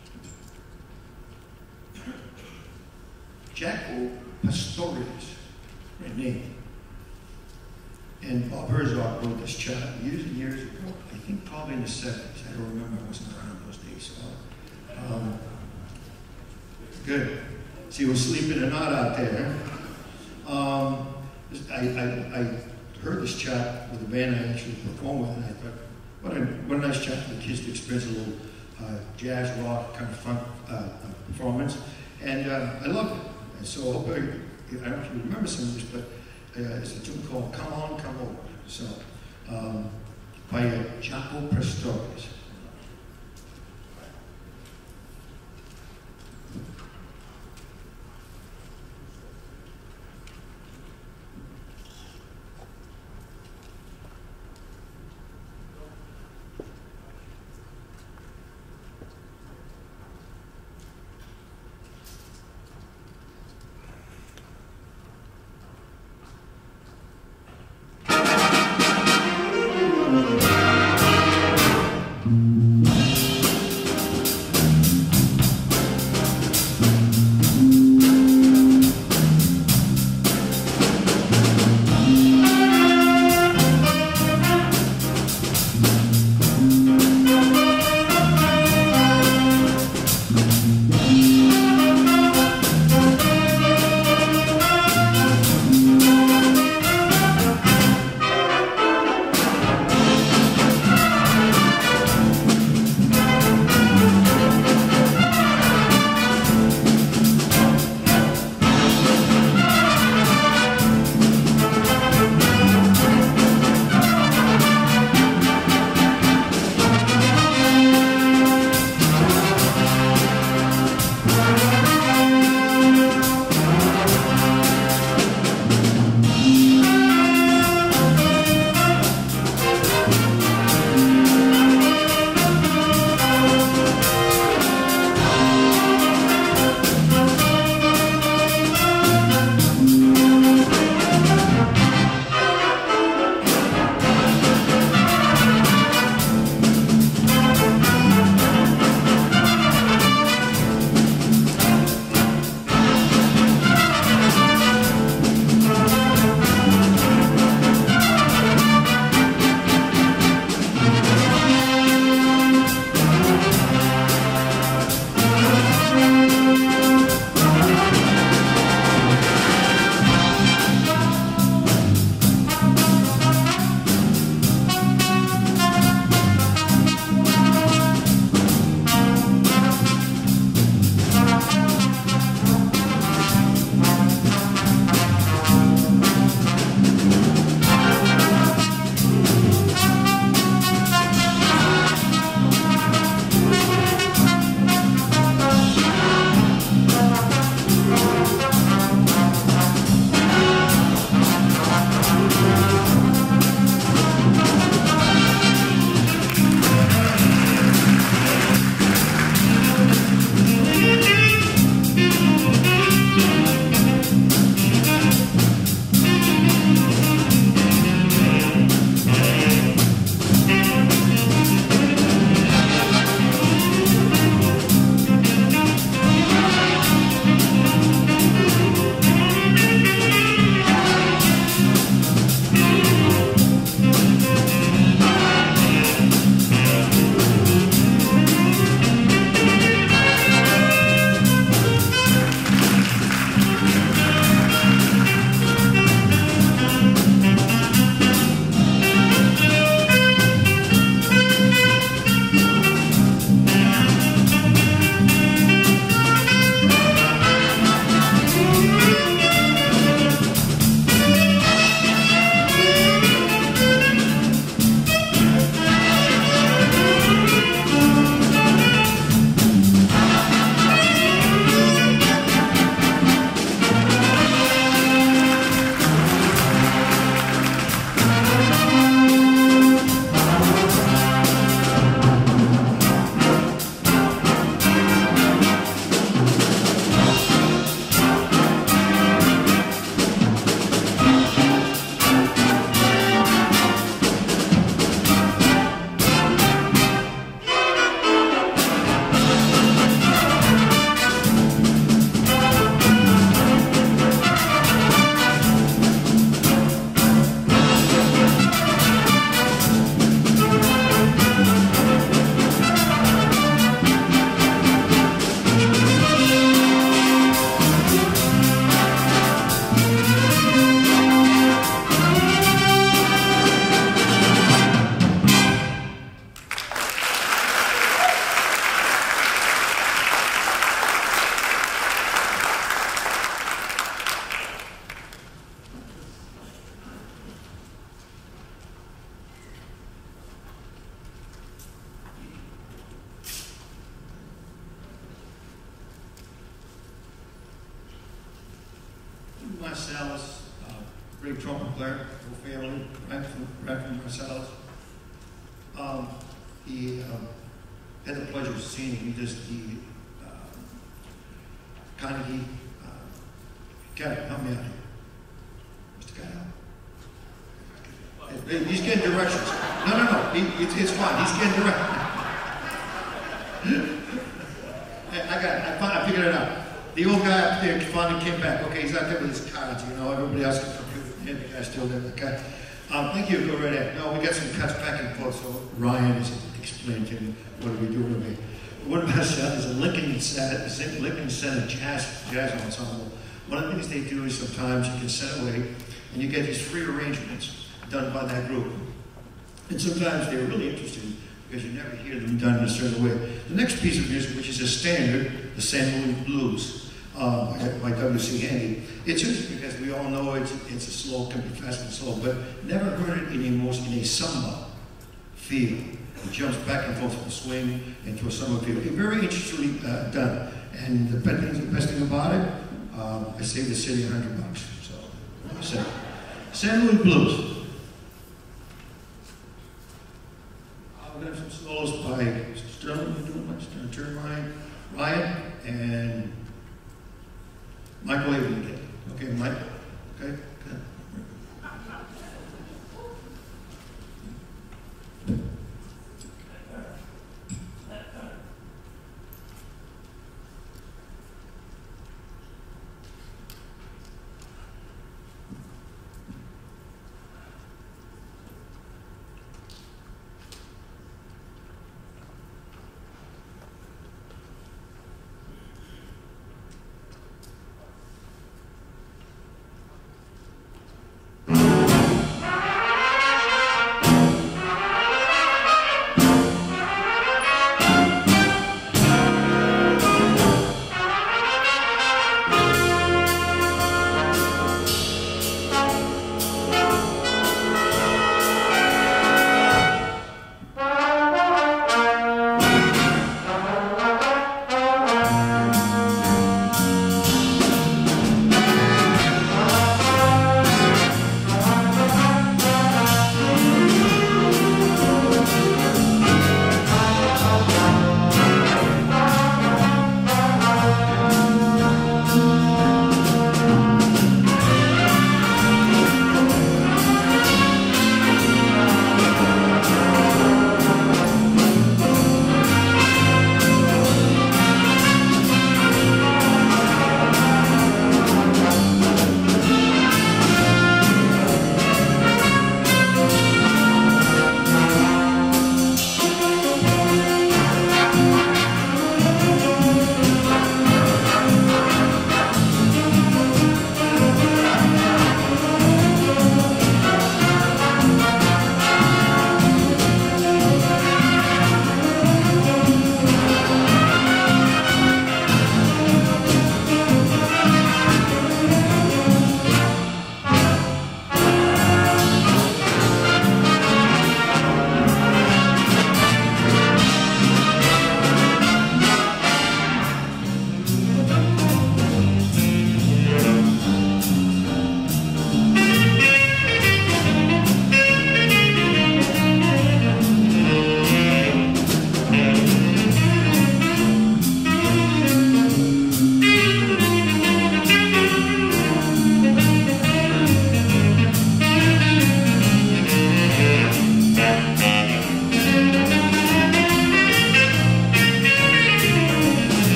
Jaco Pastorius. great name. And Bob Herzog wrote this chart years and years ago, I think probably in the seventies. I don't remember, I wasn't around those days. So, um, good. See, we're sleeping or not out there. Um, I, I, I heard this chat with the band I actually performed with, and I thought, what a, what a nice chat for the kids to experience a little uh, jazz rock kind of fun uh, performance. And uh, I loved it. And so I don't know if you remember some of this, but uh, it's a tune called Come On, Come Over. So, um, by uh, Jaco Pastorius. Marsalis, uh, great trumpet player, whole family, right from, right from Marsalis. Um, he um, had the pleasure of seeing him. He just, he, um, Carnegie, uh, Cat, help me out here. Mister Cat, Hey, he's getting directions. No, no, no, he, it's, it's fine, he's getting directions. I got it, I, found, I figured it out. The old guy up there finally came back. Okay, he's out there with his cards, you know, everybody else can computer, and the guy's still there, okay? Um, thank you, go right ahead. No, we got some cuts back and forth, so Ryan is explaining to me what are we doing with me. One of my sons is a Lincoln Center, Lincoln Center jazz, jazz ensemble. One of the things they do is sometimes you can send away and you get these free arrangements done by that group. And sometimes they're really interesting because you never hear them done in a certain way. The next piece of music, which is a standard, the Saint Louis Blues, uh, by, by W C Handy. It's interesting because we all know it's, it's a slow, can be fast and slow, but never heard it in a, most, in a samba feel. It jumps back and forth from a swing into a samba feel. It's very interestingly uh, done. And the best thing, the best thing about it, um, I saved the city a hundred bucks. So, like I said, Saint Louis Blues. We're going to have some solos by Sterling, you're doing much, turn Ryan, Ryan, and Michael Avery again. Okay, Mike? Okay, good.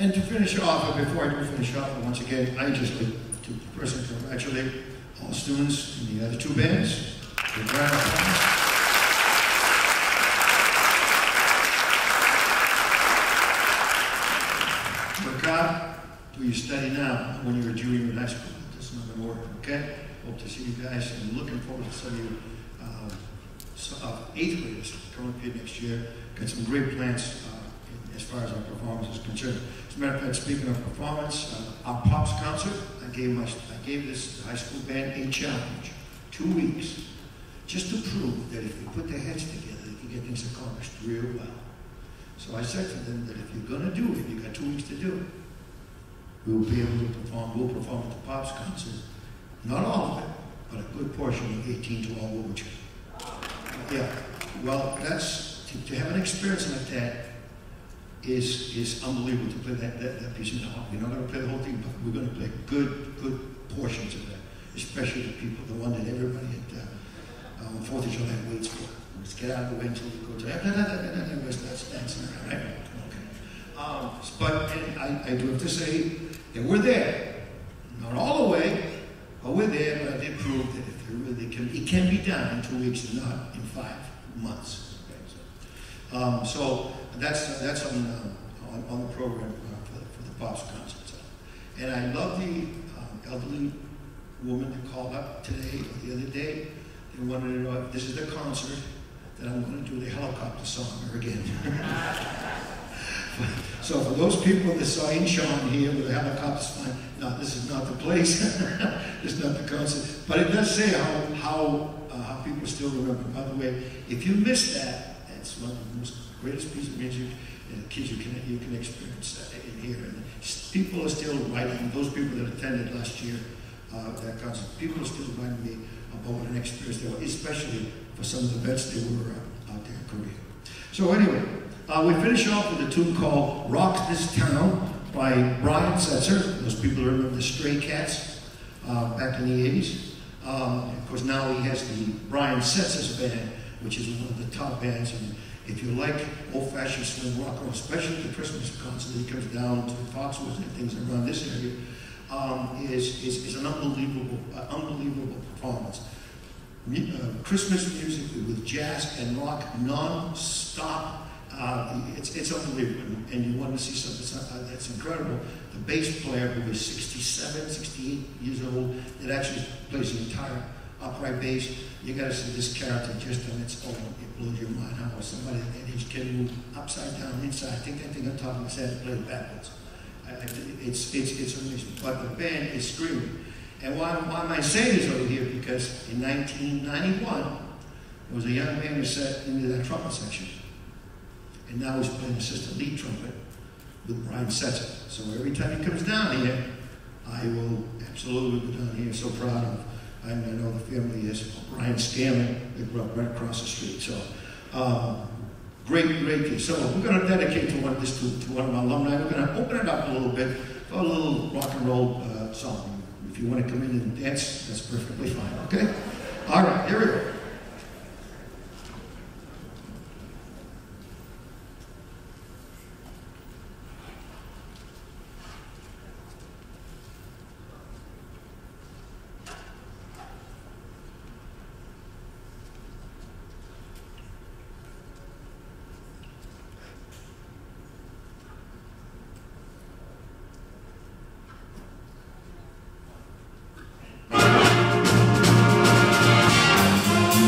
And to finish off, and before I do finish off, once again, I just like to personally congratulate all students in the other two bands. With round of applause. Work hard, do your study now when you're a junior in high school. That's not going to work, okay? Hope to see you guys, and looking forward to some of you um, so, uh, eighth graders coming up here next year. Got some great plans uh, in, as far as our performance is concerned. As a matter of fact, speaking of performance, uh, our Pops concert, I gave my, I gave this high school band a challenge, two weeks, just to prove that if you put their heads together, they can get things accomplished real well. So I said to them that if you're going to do it, you've got two weeks to do it. We will be able to perform, we'll perform at the Pops concert. Not all of it, but a good portion of eighteen to all overture. Yeah, well, that's, to, to have an experience like that is is unbelievable to play that, that, that piece of the We're not going to play the whole thing, but we're going to play good, good portions of that, especially the people, the one that everybody at uh, um, fourth of July waits for. Let's get out of the way until we go to that. Everybody starts dancing around, right? Okay. Um, but and I, I do have to say that we're there. Not all the way, but we're there. But I did prove that if it really can, it can be done in two weeks and not in five months. Okay, so, um, so that's that's on uh, on, on the program uh, for, for the Pops concert. So. And I love the um, elderly woman that called up today or the other day. They wanted to know if this is the concert that I'm going to do the helicopter song again. So for those people that saw Inshon here with the helicopter flying, no, this is not the place. This is not the concert. But it does say how how, uh, how people still remember. By the way, if you missed that, that's one of the most greatest pieces of music and kids you can you can experience that in here. And people are still writing. Those people that attended last year uh, that concert, people are still writing me about what an experience they were, especially for some of the vets that were uh, out there in Korea. So anyway. Uh, we finish off with a tune called Rock This Town by Brian Setzer. Those people remember the Stray Cats uh, back in the eighties. Um, of course, now he has the Brian Setzer's band, which is one of the top bands. And if you like old-fashioned swing rock, or especially the Christmas concert, he comes down to Foxwoods and things around this area, um, is, is, is an unbelievable, uh, unbelievable performance. Uh, Christmas music with jazz and rock non-stop. Uh, it's, it's unbelievable, and you want to see something that's incredible. The bass player, who is sixty-seven, sixty-eight years old, that actually plays the entire upright bass. You got to see this character just on its own. It blows your mind how somebody that age can move upside down, inside. I think that thing on top of his head plays backwards. I, I, it's, it's, it's amazing. But the band is screaming. And why, why am I saying this over here? Because in nineteen ninety-one, there was a young man who sat into that trumpet section. And now he's playing assistant lead trumpet with Brian Setzer. So every time he comes down here, I will absolutely go down here. So proud of. I know the family is Brian Scanlon. They grew up right across the street. So um, great, great kid. So we're going to dedicate to one this to, to one of my alumni. We're going to open it up a little bit for a little rock and roll uh, song. If you want to come in and dance, that's perfectly fine. Okay. All right. Here we go. Thank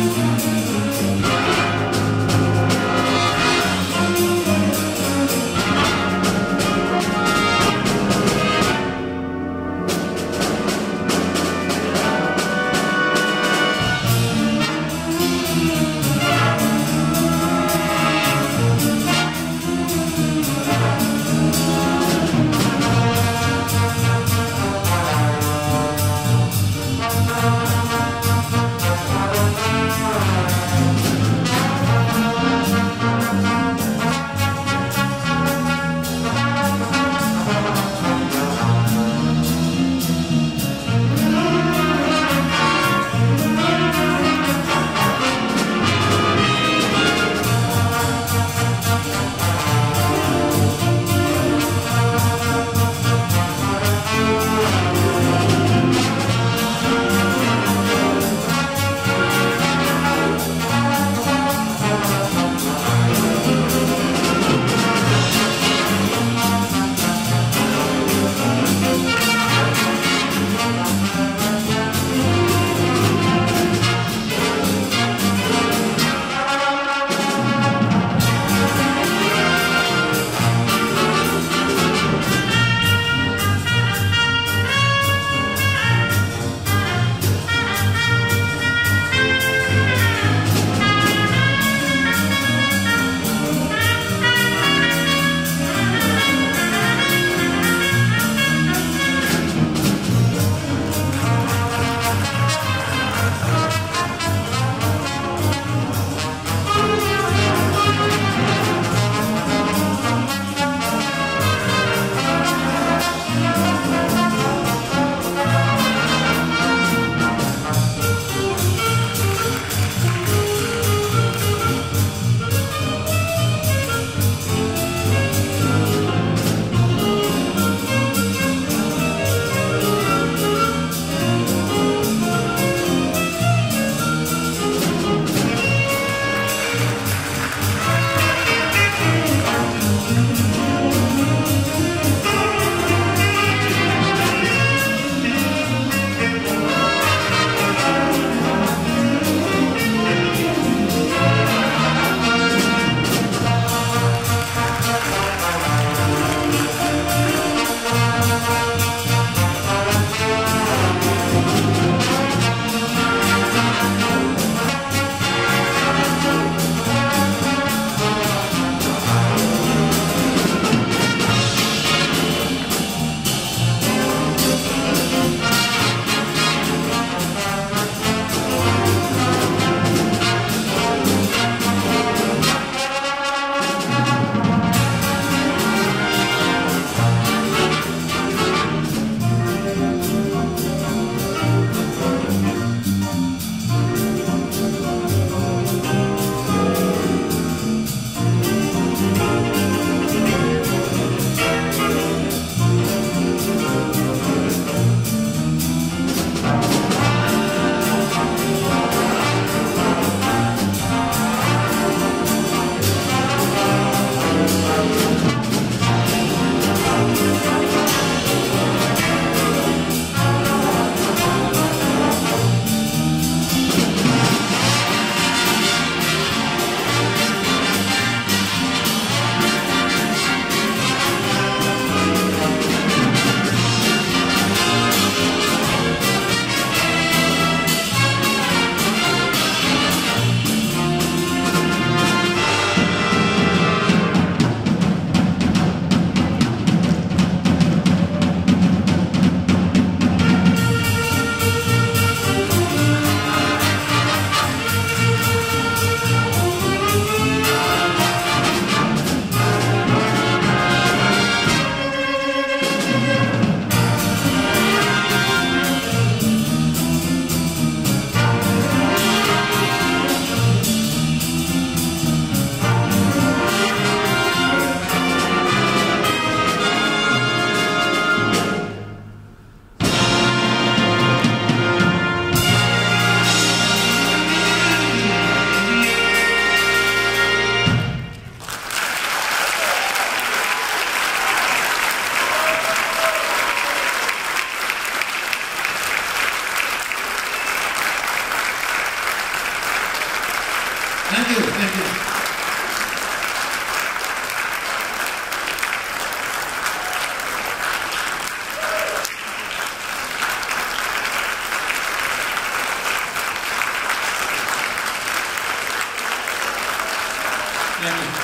Thank you.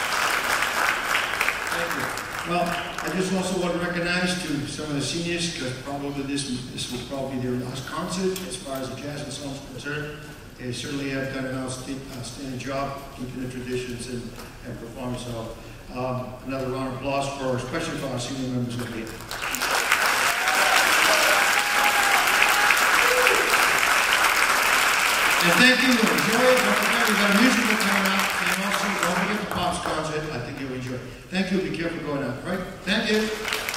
Thank you. Well, I just also want to recognize to some of the seniors, because probably this this will probably be their last concert as far as the jazz and songs are concerned. They certainly have done an outstanding, outstanding job keeping the traditions and, and performing. So, um, another round of applause for, especially for our senior members of the. And thank you. Enjoy it. Don't forget, we've got a musical coming out, and also don't forget the Pops concert. I think you'll enjoy it. Thank you. Be careful going out. Right? Thank you.